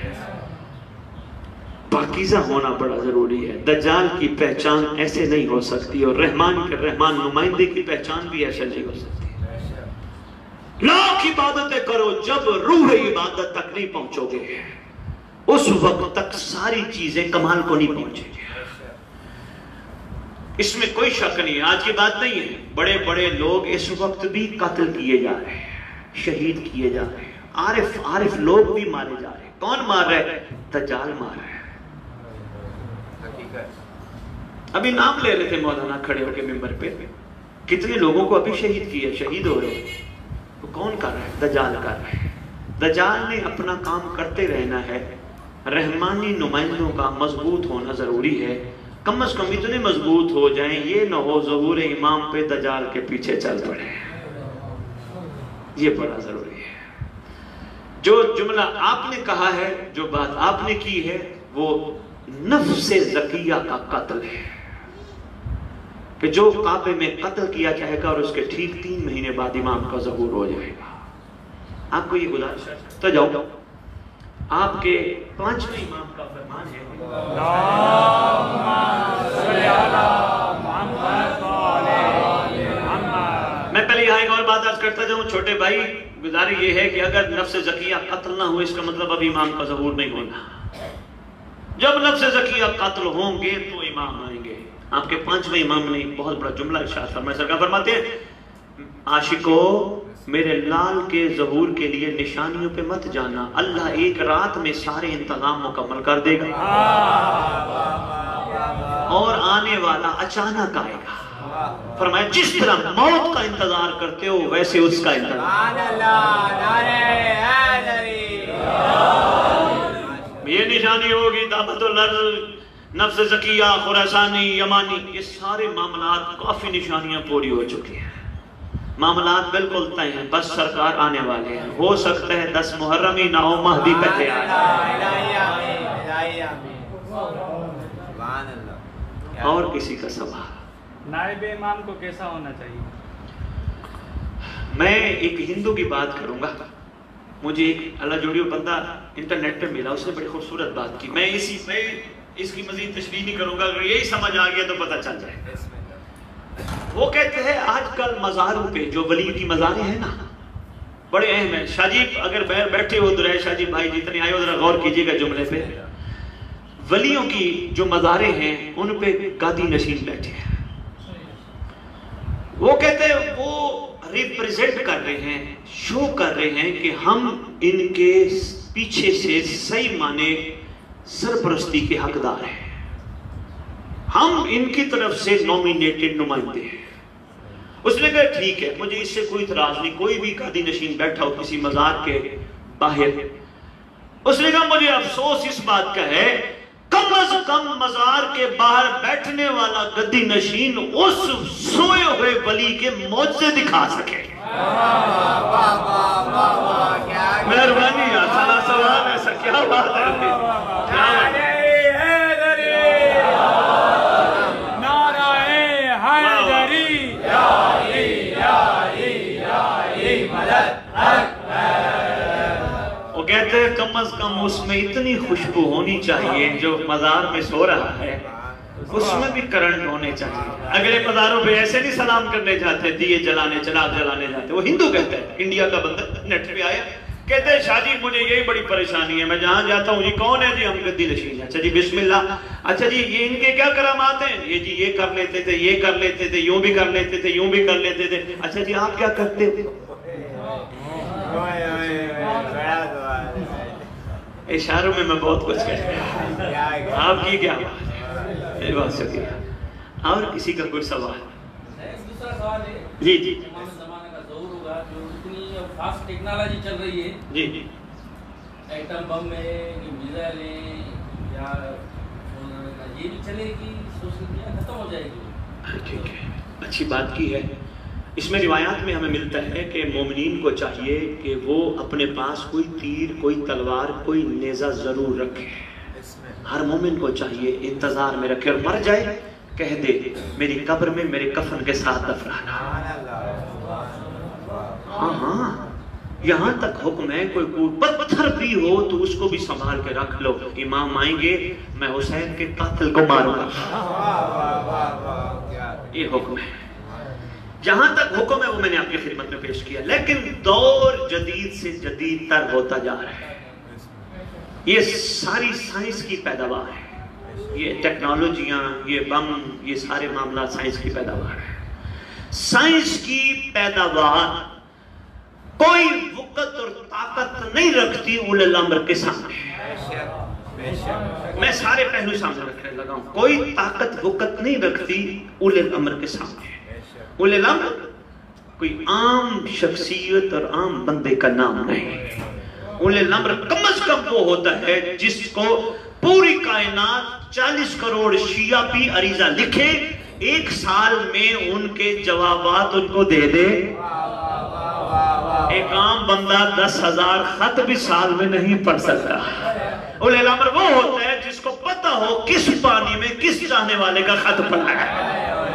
Speaker 1: پاکیزہ ہونا بڑا ضروری ہے۔ دجال کی پہچان ایسے نہیں ہو سکتی، اور رحمان نمائندے کی پہچان بھی ایسے نہیں ہو سکتی۔ لاکھ عبادتیں کرو، جب روح عبادت تک نہیں پہنچو گے اس وقت تک ساری چیزیں کمال کو نہیں پہنچیں گے۔ اس میں کوئی شک نہیں ہے، آج کی بات نہیں ہے۔ بڑے بڑے لوگ اس وقت بھی قتل کیے جا رہے ہیں، شہید کیے جا رہے ہیں، عارف لوگ بھی مارے جا رہے ہیں۔ کون مار رہے ہیں؟ دجال مار رہے ہیں۔ ابھی نام لے رہے تھے مولانا کھڑے ہو کے ممبر پہ، کتنے لوگوں کو ابھی شہید کیا، شہید ہو رہے ہیں۔ وہ کون کر رہا ہے؟ دجال کر رہا ہے۔ دجال نے اپنا کام کرتے رہنا ہے۔ رحمانی نمائندوں کا مضبوط ہونا ضروری ہے، کم از کم اتنے مضبوط ہو جائیں یہ نہ ہو ظہور امام پہ دجال کے پیچھے چل پڑے۔ یہ بڑا ضروری ہے۔ جو جملہ آپ نے کہا ہے، جو بات آپ نے کی ہے، وہ نفس زکیہ کا قتل ہے، کہ جو کعبے میں قتل کیا جائے گا اور اس کے ٹھیک 3 مہینے بعد امام کا ظہور ہو جائے گا۔ آپ کو یہ گزارش ہے تو جاؤ، آپ کے 5ویں امام کا فرمان ہے، میں پہلے یہاں ایک اور بات عرض کرتا جاؤں، چھوٹے بھائی گزارش یہ ہے کہ اگر نفس زکیہ قتل نہ ہو اس کا مطلب ابھی امام کا ظہور نہیں ہونا۔ جب نفس زکیہ قتل ہوں گے تو امام آئیں گے۔ آپ کے 5ویں امام نے بہت بڑا جملہ ارشاد فرمایا، سرکار فرماتے ہیں عاشقو میرے لال کے ظہور کے لیے نشانیوں پہ مت جانا، اللہ ایک رات میں سارے انتظام مکمل کر دے گا اور آنے والا اچانک آئے گا۔ فرمایا جس طرح موت کا انتظار کرتے ہو ویسے اس کا انتظار۔ یہ نشانی ہوگی دعوت الارض، نفس زکیہ، خراسانی، یمانی، یہ سارے معاملات کافی نشانیاں پوری ہو چکی ہیں۔ معاملات بالکل طے ہیں، بس سرکار آنے والے ہیں، ہو سکتا ہے 10 محرم ہی نہ ہو، مہدی پہلے آ جائے۔ اور کسی کا سوال؟
Speaker 3: نائب امام کو کیسا ہونا چاہیے؟
Speaker 1: میں ایک ہندو کی بات کروں گا، مجھے ایک اللہ جوڑیو بندہ انٹرنیٹ پہ ملا، اس نے بڑی خوبصورت بات کی، میں اس کی مزید تشریح نہیں کروں گا، اگر یہی سمجھ آ گیا تو پتہ چل جائے۔ وہ کہتے ہیں آج کل مزاروں پہ جو ولی کی مزاریں ہیں نا بڑے اہم ہیں۔ شاہ جی اگر بیٹھے ہو درائے شاہ جی بھائی جتنے آئے ہو ذرا غور کیجئے گا جملے پہ، ولیوں کی جو مزاریں ہیں ان پہ گادی نشین بیٹھے ہیں۔ وہ کہتے ہیں وہ ریپریزنٹ کر رہے ہیں، شو کر رہے ہیں کہ ہم ان کے پیچھے سے صحیح معنی سرپرستی کے حقدار ہیں، ہم ان کی طرف سے نومینیٹڈ نمائندے ہیں۔ اس نے کہا ٹھیک ہے، مجھے اس سے کوئی اعتراض نہیں، کوئی بھی قاضی نشین بیٹھا ہو کسی مزار کے باہر۔ اس نے کہا مجھے افسوس اس بات کا ہے کم از کم مزار کے باہر بیٹھنے والا گدی نشین اس سوئے ہوئے ولی کے معجزے دکھا سکے۔ مہربانی آسانہ سوال ایسا کیا بات ہے؟ وہ کہتے ہیں کم از کم اس میں اتنی خوشبو ہونی چاہیے جو مزار میں سو رہا ہے اس میں بھی کرنٹ ہونے چاہیے۔ اگلے مزاروں پہ ایسے نہیں سلام کرنے جاتے، دیے جلانے چراغ جلانے جاتے۔ وہ ہندو کہتے ہیں، انڈیا کا بندہ نیٹ پہ آیا کہتے ہیں شاہ جی مجھے یہی بڑی پریشانی ہے، میں جہاں جاتا ہوں جی کون ہے جی ہم گدی نشین، اچھا جی بسم اللہ، اچھا جی یہ ان کے کیا کرامات ہیں، یہ جی یہ کر لیتے تھے، یہ کر لیتے تھے، یوں بھی کر لیتے تھے، یوں بھی کر لیتے تھے، اچھا جی آپ کیا کرتے ہو؟ اشاروں میں بہت کچھ کہتا ہوں، آپ کی کیا بات ہے؟ بہت شکریہ۔ اور کسی کا کوئی سوال؟
Speaker 4: دوسرا سوال ہے
Speaker 1: جی جی
Speaker 4: امام زمانہ کا ظہور ہوگا، جو اتنی فاسٹ ٹیکنالوجی چل رہی ہے،
Speaker 1: جی جی
Speaker 4: ایٹم بم ہے کہ میزائل ہے یا یہ بھی چلے گی، سوشل میڈیا ختم ہو جائے گی۔
Speaker 1: ٹھیک ہے، اچھی بات کی ہے۔ اس میں روایات میں ہمیں ملتا ہے کہ مومنین کو چاہیے کہ وہ اپنے پاس کوئی تیر، کوئی تلوار، کوئی نیزہ ضرور رکھے۔ ہر مومن کو چاہیے انتظار میں رکھے، اور مر جائے کہہ دے میری قبر میں میرے کفن کے ساتھ دفنانا۔ ہاں ہاں، یہاں تک حکم ہے کوئی پتھر بھی ہو تو اس کو بھی سنبھال کے رکھ لو، امام آئیں گے میں حسین کے قاتل کو ماروں گا، یہ حکم ہے۔ جہاں تک حکم ہے وہ میں نے آپ کی خدمت میں پیش کیا، لیکن دور جدید سے جدید تر ہوتا جا رہا ہے۔ یہ ساری سائنس کی پیداوار ہے، یہ ٹیکنالوجیاں، یہ بم، یہ سارے معاملات سائنس کی پیداوار ہے۔ سائنس کی پیداوار کوئی وقت اور طاقت نہیں رکھتی اولی الامر کے سامنے۔ میں سارے پہلو سامنے رکھنے لگا ہوں، کوئی طاقت وقت نہیں رکھتی اولی الامر کے سامنے۔ اولی الامر کوئی عام شخصیت اور عام بندے کا نام نہیں۔ اولی الامر کم از کم وہ ہوتا ہے جس کو پوری کائنات 40 کروڑ شیعہ بھی عریضہ لکھے، 1 سال میں ان کے جوابات ان کو دے دے۔ ایک عام بندہ 10,000 خط بھی سال میں نہیں پڑھ سکتا۔ اولی الامر وہ ہوتا ہے جس کو پتہ ہو کس پانی میں کس چاہنے والے کا خط پڑھا ہے۔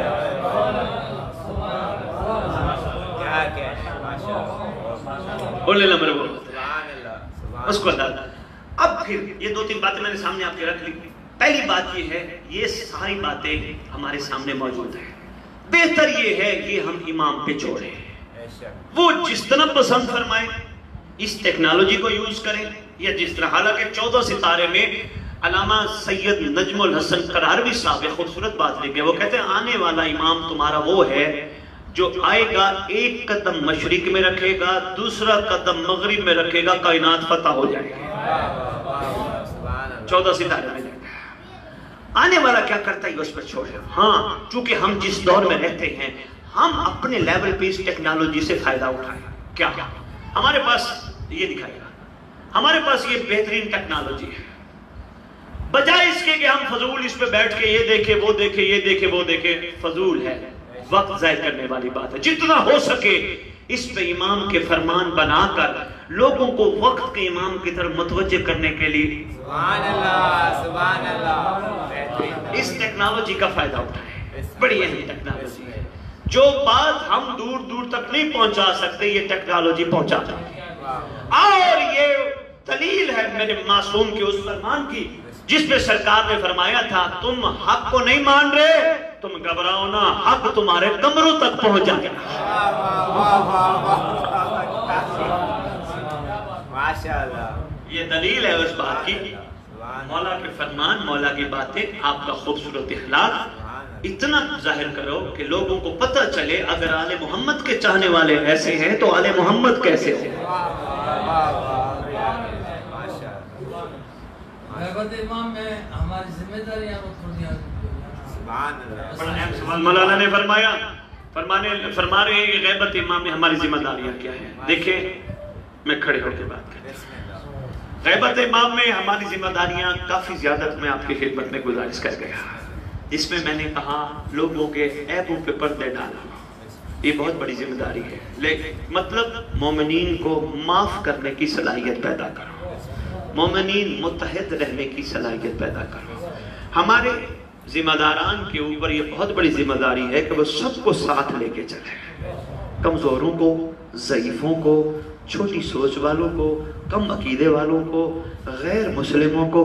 Speaker 1: اولی الامر وہ اس کو اللہ۔ اب پھر یہ 2-3 باتیں میں نے سامنے آپ کے رکھ لی۔ پہلی بات یہ ہے یہ ساری باتیں ہمارے سامنے موجود ہیں، بہتر یہ ہے کہ ہم امام پہ چھوڑیں، وہ جس طرح پسند فرمائیں، اس ٹیکنالوجی کو یوز کریں یا جس طرح۔ حالانکہ 14 ستارے میں علامہ سید نجم الحسن قراروی صاحب ایک خوبصورت بات لکھے، وہ کہتے ہیں آنے والا امام تمہارا وہ ہے جو آئے گا 1 قدم مشرق میں رکھے گا، دوسرا قدم مغرب میں رکھے گا، کائنات فتح ہو جائے گی۔ 14 ستارے میں جائے گا۔ آنے والا کیا کرتا ہے اس پر چھوڑے۔ ہاں چونکہ ہم جس دور میں رہتے ہیں ہم اپنے لیول پہ اس ٹیکنالوجی سے فائدہ اٹھائیں۔ کیا ہمارے پاس یہ دکھائے گا، ہمارے پاس یہ بہترین ٹیکنالوجی ہے، بجائے اس کے کہ ہم فضول اس پہ بیٹھ کے یہ دیکھیں وہ دیکھیں یہ دیکھیں وہ دیکھیں، فضول ہے۔ وقت ضائع کرنے والی بات ہے. جتنا ہو سکے اس پہ امام کے فرمان بنا کر لوگوں کو وقت کے امام کی طرف متوجہ کرنے کے لیے
Speaker 2: سبحان اللہ سبحان اللہ
Speaker 1: اس ٹیکنالوجی کا فائدہ اٹھائیں. بڑی اہم ٹیکنالوجی ہے. جو بات ہم دور دور تک نہیں پہنچا سکتے یہ ٹیکنالوجی پہنچا سکتی ہے. اور یہ دلیل ہے میرے معصوم کے اس فرمان کی جس پہ سرکار نے فرمایا تھا تم حق کو نہیں مان رہے تم گھبراؤ نہ حق تمہارے کمروں تک پہنچ جائے گا.
Speaker 2: ماشاءاللہ
Speaker 1: یہ دلیل ہے اس بات کی. مولا کے فرمان مولا کی باتیں آپ کا خوبصورت اخلاق اتنا ظاہر کرو کہ لوگوں کو پتہ چلے اگر آل محمد کے چاہنے والے ایسے ہیں تو آل محمد کیسے ہو.
Speaker 4: غیبت امام میں ہماری ذمہ داریاں
Speaker 2: سبحان اللہ.
Speaker 1: مولانا نے فرما رہے ہیں کہ غیبت امام میں ہماری ذمہ داریاں کیا ہیں. دیکھیں میں کھڑے ہو کے بات کرتا ہوں. غیبت امام میں ہماری ذمہ داریاں کافی زیادہ میں آپ کی خدمت میں گزارش کر گیا جس میں میں نے کہا لوگوں کے عیبوں پہ پردے ڈالا. یہ بہت بڑی ذمہ داری ہے. لیکن مطلب مومنین کو معاف کرنے کی صلاحیت پیدا کرو. مومنین متحد رہنے کی صلاحیت پیدا کرو. ہمارے ذمہ داران کے اوپر یہ بہت بڑی ذمہ داری ہے کہ وہ سب کو ساتھ لے کے چلیں. کمزوروں کو، ضعیفوں کو، چھوٹی سوچ والوں کو، کم عقیدے والوں کو، غیر مسلموں کو.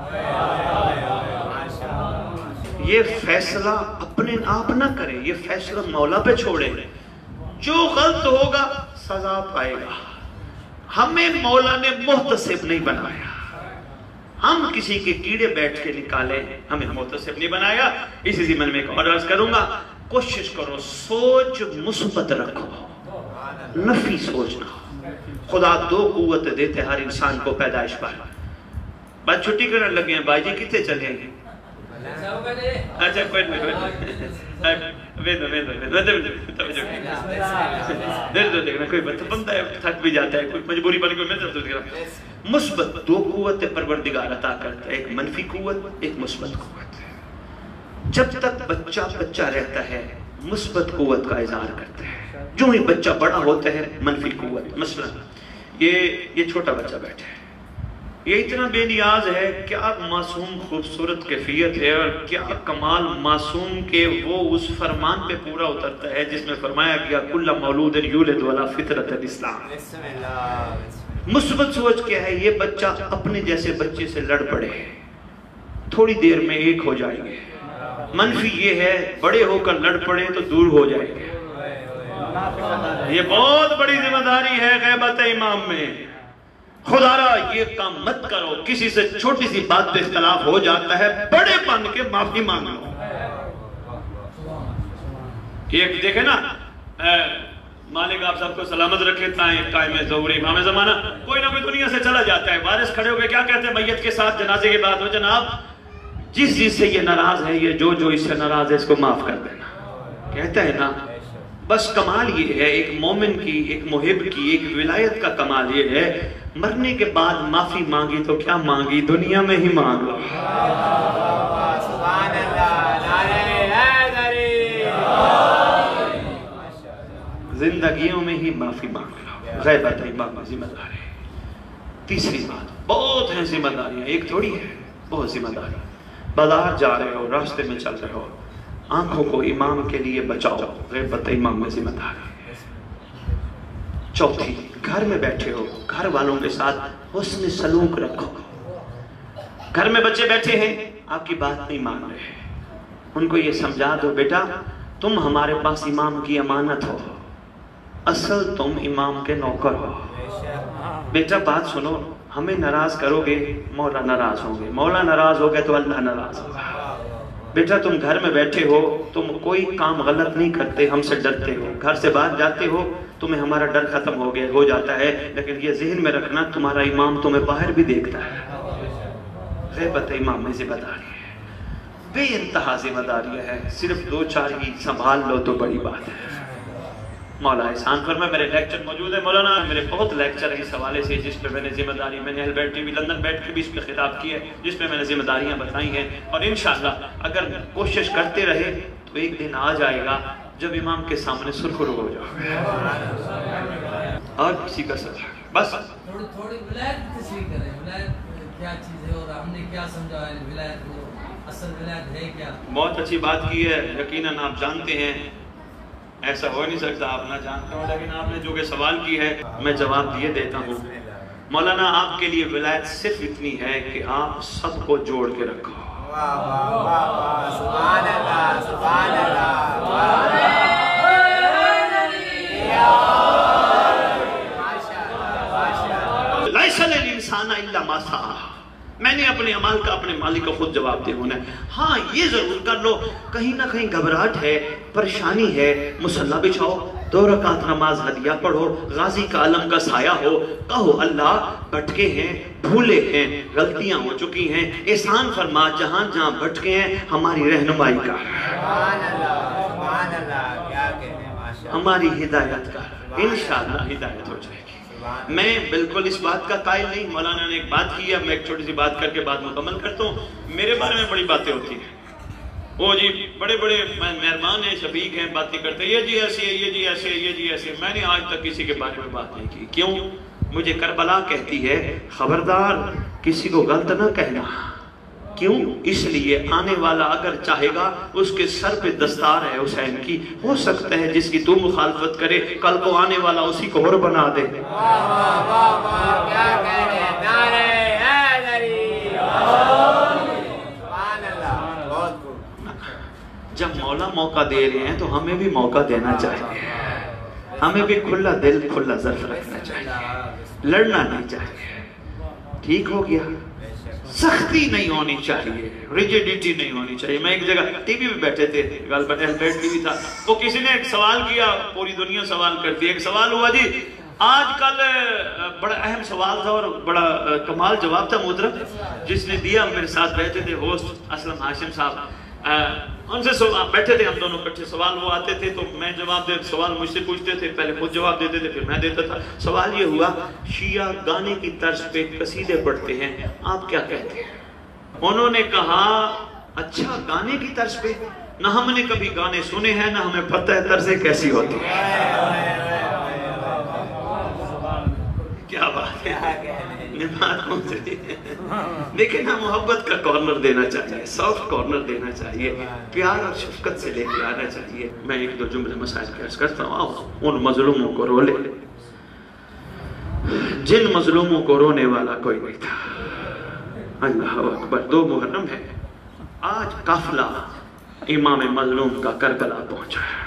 Speaker 1: یہ فیصلہ اپنے آپ نہ کریں. یہ فیصلہ مولا پہ چھوڑیں. جو غلط ہوگا سزا پائے گا. ہمیں مولا نے محتسب نہیں بنایا. ہم کسی کے کیڑے بیٹھ کے نکالیں. ہمیں محتسب نہیں بنایا. اسی ضمن میں ایک اور عرض کروں گا کوشش کرو سوچ مثبت رکھو. نفی سوچ نہ ہو. خدا دو قوت دیتے ہر انسان کو پیدائش پر. بات چھٹی کرنے لگے ہیں بھائی جی کتنے چلے ہیں. اچھا کوئی بندہ تھک بھی جاتا ہے کوئی مجبوری بن کے. مثبت دو قوت پروردگار عطا کرتا ہے. ایک منفی قوت ایک مثبت قوت. جب تک بچہ بچہ رہتا ہے مثبت قوت کا اظہار کرتا ہے. جو ہی بچہ بڑا ہوتا ہے منفی قوت. مثلا یہ چھوٹا بچہ بیٹھا ہے یہ اتنا بے نیاز ہے. کیا معصوم خوبصورت کیفیت ہے اور کیا کمال معصوم کے وہ اس فرمان پہ پورا اترتا ہے جس میں فرمایا گیا کل مولود یولد علی فطرت الاسلام. مثبت سوچ کیا ہے یہ بچہ اپنے جیسے بچے سے لڑ پڑے تھوڑی دیر میں ایک ہو جائیں گے. منفی یہ ہے بڑے ہو کر لڑ پڑے تو دور ہو جائیں گے. یہ بہت بڑی ذمہ داری ہے غیبت امام میں. خدا را یہ کام مت کرو. کسی سے چھوٹی سی بات پہ اختلاف ہو جاتا ہے بڑے بن کے معافی مانگ لو. یہ دیکھیں نا مالک آپ سب کو سلامت رکھے قائم ظہور امام زمانہ. کوئی نہ کوئی دنیا سے چلا جاتا ہے. وارث کھڑے ہو کے کیا کہتے ہیں میت کے ساتھ جنازے کے بعد جناب جس سے یہ ناراض ہے یہ جو اس سے ناراض ہے اس کو معاف کر دینا. کہتا ہے نا بس کمال یہ ہے ایک مومن کی ایک محب کی ایک ولایت کا کمال یہ ہے مرنے کے بعد معافی مانگی تو کیا مانگی دنیا میں ہی مانگ لو.
Speaker 2: سبحان اللہ.
Speaker 1: زندگیوں میں ہی معافی مانگ لو. غیبت امام میں ذمہ دار ہے. تیسری بات بہت ہیں ذمہ داریاں ایک تھوڑی ہے بہت ذمہ داری. بازار جا رہے ہو راستے میں چل رہے ہو آنکھوں کو امام کے لیے بچاؤ. غیبت امام میں ذمہ دار ہے. چوتھی گھر میں بیٹھے ہو گھر والوں کے ساتھ حسن سلوک رکھو. گھر میں بچے بیٹھے ہیں آپ کی بات نہیں مان رہے ان کو یہ سمجھا دو بیٹا تم ہمارے پاس امام کی امانت ہو اصل تم امام کے نوکر ہو. بیٹا بات سنو ہمیں ناراض کرو گے مولا ناراض ہوں گے. مولا ناراض ہو گئے تو اللہ ناراض ہوگا. بیٹا تم گھر میں بیٹھے ہو تم کوئی کام غلط نہیں کرتے ہم سے ڈرتے ہو. گھر سے باہر جاتے ہو تمہیں ہمارا ڈر ختم ہو جاتا ہے لیکن یہ ذہن میں رکھنا تمہارا امام تمہیں باہر بھی دیکھتا ہے. غیبت امام میں ذمہ داری ہے. بے انتہا ذمہ داری ہے. صرف 2-4 ہی سنبھال لو تو بڑی بات ہے. مولا احسان فرمائے میرے لیکچر موجود ہے مولانا میرے بہت لیکچر ہیں اس حوالے سے جس پہ میں نے ذمہ داری میں نے البرٹ ٹی وی لندن بیٹھ کے بھی اس پہ خطاب کیا ہے جس پہ میں نے ذمہ داریاں بتائی ہیں. اور انشاءاللہ اگر کوشش کرتے رہے تو ایک دن آ جائے گا जब इमाम के सामने सुरखरू हो जाओ और किसी का सर बस
Speaker 5: थोड़ी विलायत की तशरीह करें, विलायत क्या चीज़ है और हमने क्या समझा है विलायत को, असल विलायत है क्या?
Speaker 1: बहुत अच्छी बात की है, यकीनन आप जानते हैं, ऐसा हो नहीं सकता आप ना जानते हो, लेकिन आपने जो कि सवाल की है मैं जवाब दिए देता हूँ। मौलाना आपके लिए विलायत सिर्फ इतनी है कि आप सबको जोड़ के रखो।
Speaker 2: वाह वाह वाह वाह, सुभान अल्लाह, सुभान अल्लाह,
Speaker 1: मैंने अपने अमाल का अपने मालिक को खुद जवाब दे होना है। हाँ ये जरूर कर लो, कहीं ना कहीं घबराहट है, परेशानी है, मुसल्ला बिछाओ, 2 रकात नमाज हदिया पढ़ो, गाजी का आलम का साया हो, कहो अल्लाह भटके हैं, भूले हैं, गलतियां हो चुकी हैं, एहसान फरमा, जहां जहां भटके हैं हमारी रहनुमाई का, हमारी हिदायत का, इंशाअल्लाह हिदायत हो जाएगी। मैं बिल्कुल इस बात का कायल नहीं, मौलाना ने एक बात की है, मैं एक छोटी सी बात करके बात मुकम्मल करता हूँ। मेरे बारे में बड़ी बातें होती हैं, वो जी बड़े बड़े मेहरबान हैं, शफीक हैं, बातें करते हैं, ये जी ऐसे है, ये जी ऐसे है, ये जी ऐसे। मैंने आज तक किसी के बारे में बात नहीं की। क्यों? मुझे करबला कहती है खबरदार किसी को गलत ना कहना। क्यों? इसलिए आने वाला अगर चाहेगा उसके सर पे दस्तार है हुसैन की, हो सकता है जिसकी तू मुखालफत करे कल को आने वाला उसी को और बना दे। जब मौला मौका दे रहे हैं तो हमें भी मौका देना चाहिए, हमें भी खुला दिल खुला ज़र्फ रखना चाहिए, लड़ना नहीं चाहिए। ठीक हो गया? सख्ती नहीं होनी चाहिए, रिजिडिटी नहीं होनी चाहिए। मैं एक जगह टीवी पे बैठे थे, गलबन एल्बर्ट टीवी था, तो किसी ने एक सवाल किया, पूरी दुनिया सवाल करती है, एक सवाल हुआ जी आजकल बड़ा अहम सवाल था और बड़ा कमाल जवाब था मोहतरम, जिसने दिया मेरे साथ बैठे थे होस्ट असलम हाशिम साहब, उनसे बैठे थे हम दोनों इकट्ठे, सवाल वो आते थे तो मैं जवाब दे, सवाल मुझसे पूछते थे, पहले खुद जवाब देते थे फिर मैं देता था। सवाल ये हुआ शिया गाने की तर्ज पे कसीदे पढ़ते हैं, आप क्या कहते हैं? उन्होंने कहा अच्छा गाने की तर्ज पे, ना हमने कभी गाने सुने हैं ना हमें पता है तर्जें कैसी होती है। क्या बात है, लेकिन हम मोहब्बत का कॉर्नर देना चाहिए, सॉफ्ट कॉर्नर देना चाहिए, प्यार और शफकत से लेके आना चाहिए। मैं एक दो जुमले मसाइल अर्ज करता हूँ, उन मजलूमों को रो ले जिन मजलूमों को रोने वाला कोई नहीं था। अल्लाह अकबर। 2 मुहर्रम है, आज काफिला इमाम मजलूम का करबला पहुंचा है।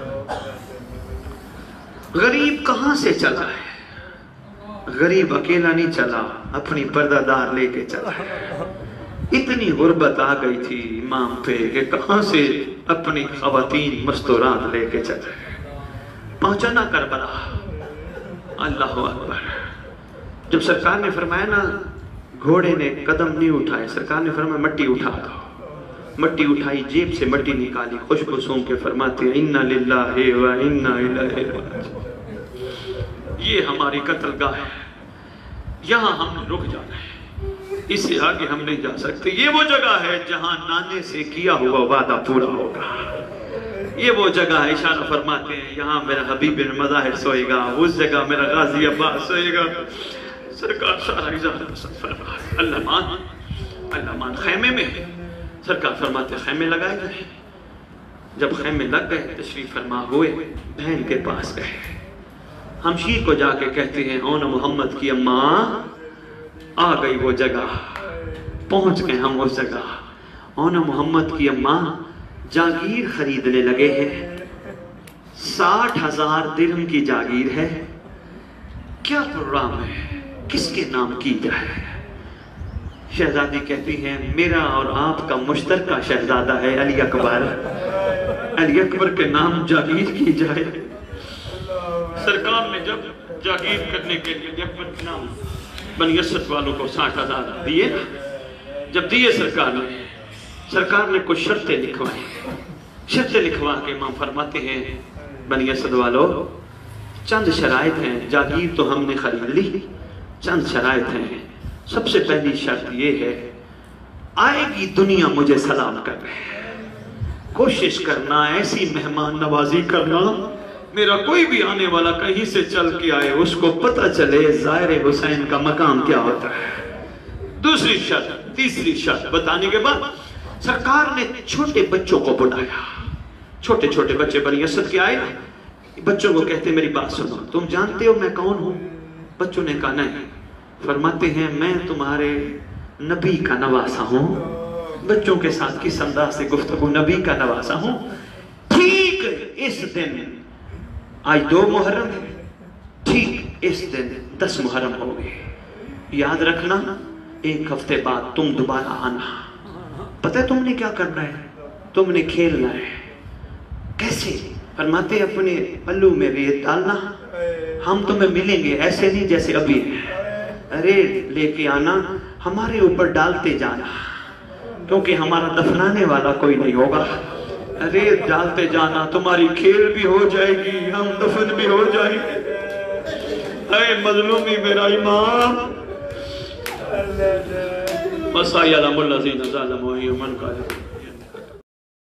Speaker 1: गरीब कहां से चला है? गरीब अकेला नहीं चला, अपनी पर्दादार लेके चला। इतनी गुर्बत आ गई थी इमाम पे कि कहां से अपनी खवातीन मस्तूरात लेके चले। पहुंचा ना करबला। अल्लाह अकबर। जब सरकार ने फरमाया ना, घोड़े ने कदम नहीं उठाए, सरकार ने फरमाया मट्टी उठा दो। मट्टी उठाई, जेब से मट्टी निकाली, खुशबू सूंघ के फरमाते इन्ना लिल्लाहि व इन्ना इलैहि राजिऊन। ये हमारी कत्लगाह है, यहाँ हमने रुक जाना है, इससे आगे हम नहीं जा सकते। ये वो जगह है जहाँ नाने से किया हुआ वादा पूरा होगा। ये वो जगह है, इशारा फरमाते हैं यहाँ मेरा हबीब बिन मज़ाहिर सोएगा, उस जगह मेरा गाजी अब्बास सोएगा। सरकार सारा अल्लाह मान खैमे में है। सरकार फरमाते खैमे लगाए गए। जब खैमे लग गए तशरीफ फरमा हुए, बहन के पास गए, हमशीर को जाके कहते हैं ओना मोहम्मद की अम्मा आ गई वो जगह, पहुंच गए हम उस जगह। ओना मोहम्मद की अम्मा जागीर खरीदने लगे हैं, 60,000 दिरहम की जागीर है। क्या प्रोग्राम है, किसके नाम की जाए? शहजादी कहती हैं मेरा और आपका मुश्तरका शहजादा है अली अकबर, अली अकबर के नाम जागीर की जाए। सरकार ने जब जागीर करने के लिए जब नाम बनी असद वालों को 60,000 दिए, जब दिए सरकार ने कुछ शर्तें लिखवाई। शर्तें लिखवा के इमाम फरमाते हैं बनी असद वालों, चंद शराइत हैं, जागीर तो हमने खरीद ली, चंद शराइत हैं। सबसे पहली शर्त ये है, आएगी दुनिया मुझे सलाम कर रहे, کوشش کرنا ایسی مہمان نوازی کرنا میرا کوئی بھی آنے والا کہیں سے چل کے آئے اس کو پتہ چلے زائر حسین کا مقام کیا ہوتا ہے. دوسری شرط تیسری شرط بتانے کے بعد سرکار نے چھوٹے بچوں کو بلایا. چھوٹے چھوٹے بچے بنی اسد کے آئے بچوں کو کہتے میری بات سنو تم جانتے ہو میں کون ہوں؟ بچوں نے کہا نہیں. فرماتے ہیں میں تمہارے نبی کا نواسا ہوں. بچوں کے ساتھ کس انداز سے گفتگو نبی کا نواسا ہوں. ٹھیک اس دن آج 2 محرم ہے ٹھیک اس دن 10 محرم ہو گئے. یاد رکھنا 1 ہفتے بعد تم دوبارہ آنا. پتہ ہے تم نے کیا کرنا ہے؟ تم نے کھیلنا ہے. کیسے؟ فرماتے اپنے پلو میں ریت ڈالنا. ہم تمہیں ملیں گے ایسے نہیں جیسے ابھی ریت لے کے آنا ہمارے اوپر ڈالتے جانا کیونکہ ہمارا دفنانے والا کوئی نہیں ہوگا. ریت ڈالتے جانا تمہاری کھیل بھی ہو جائے گی ہم دفن بھی ہو جائیں گے. اے مظلومی میرا امام وصائی علم الذین ظلموا یومن قادر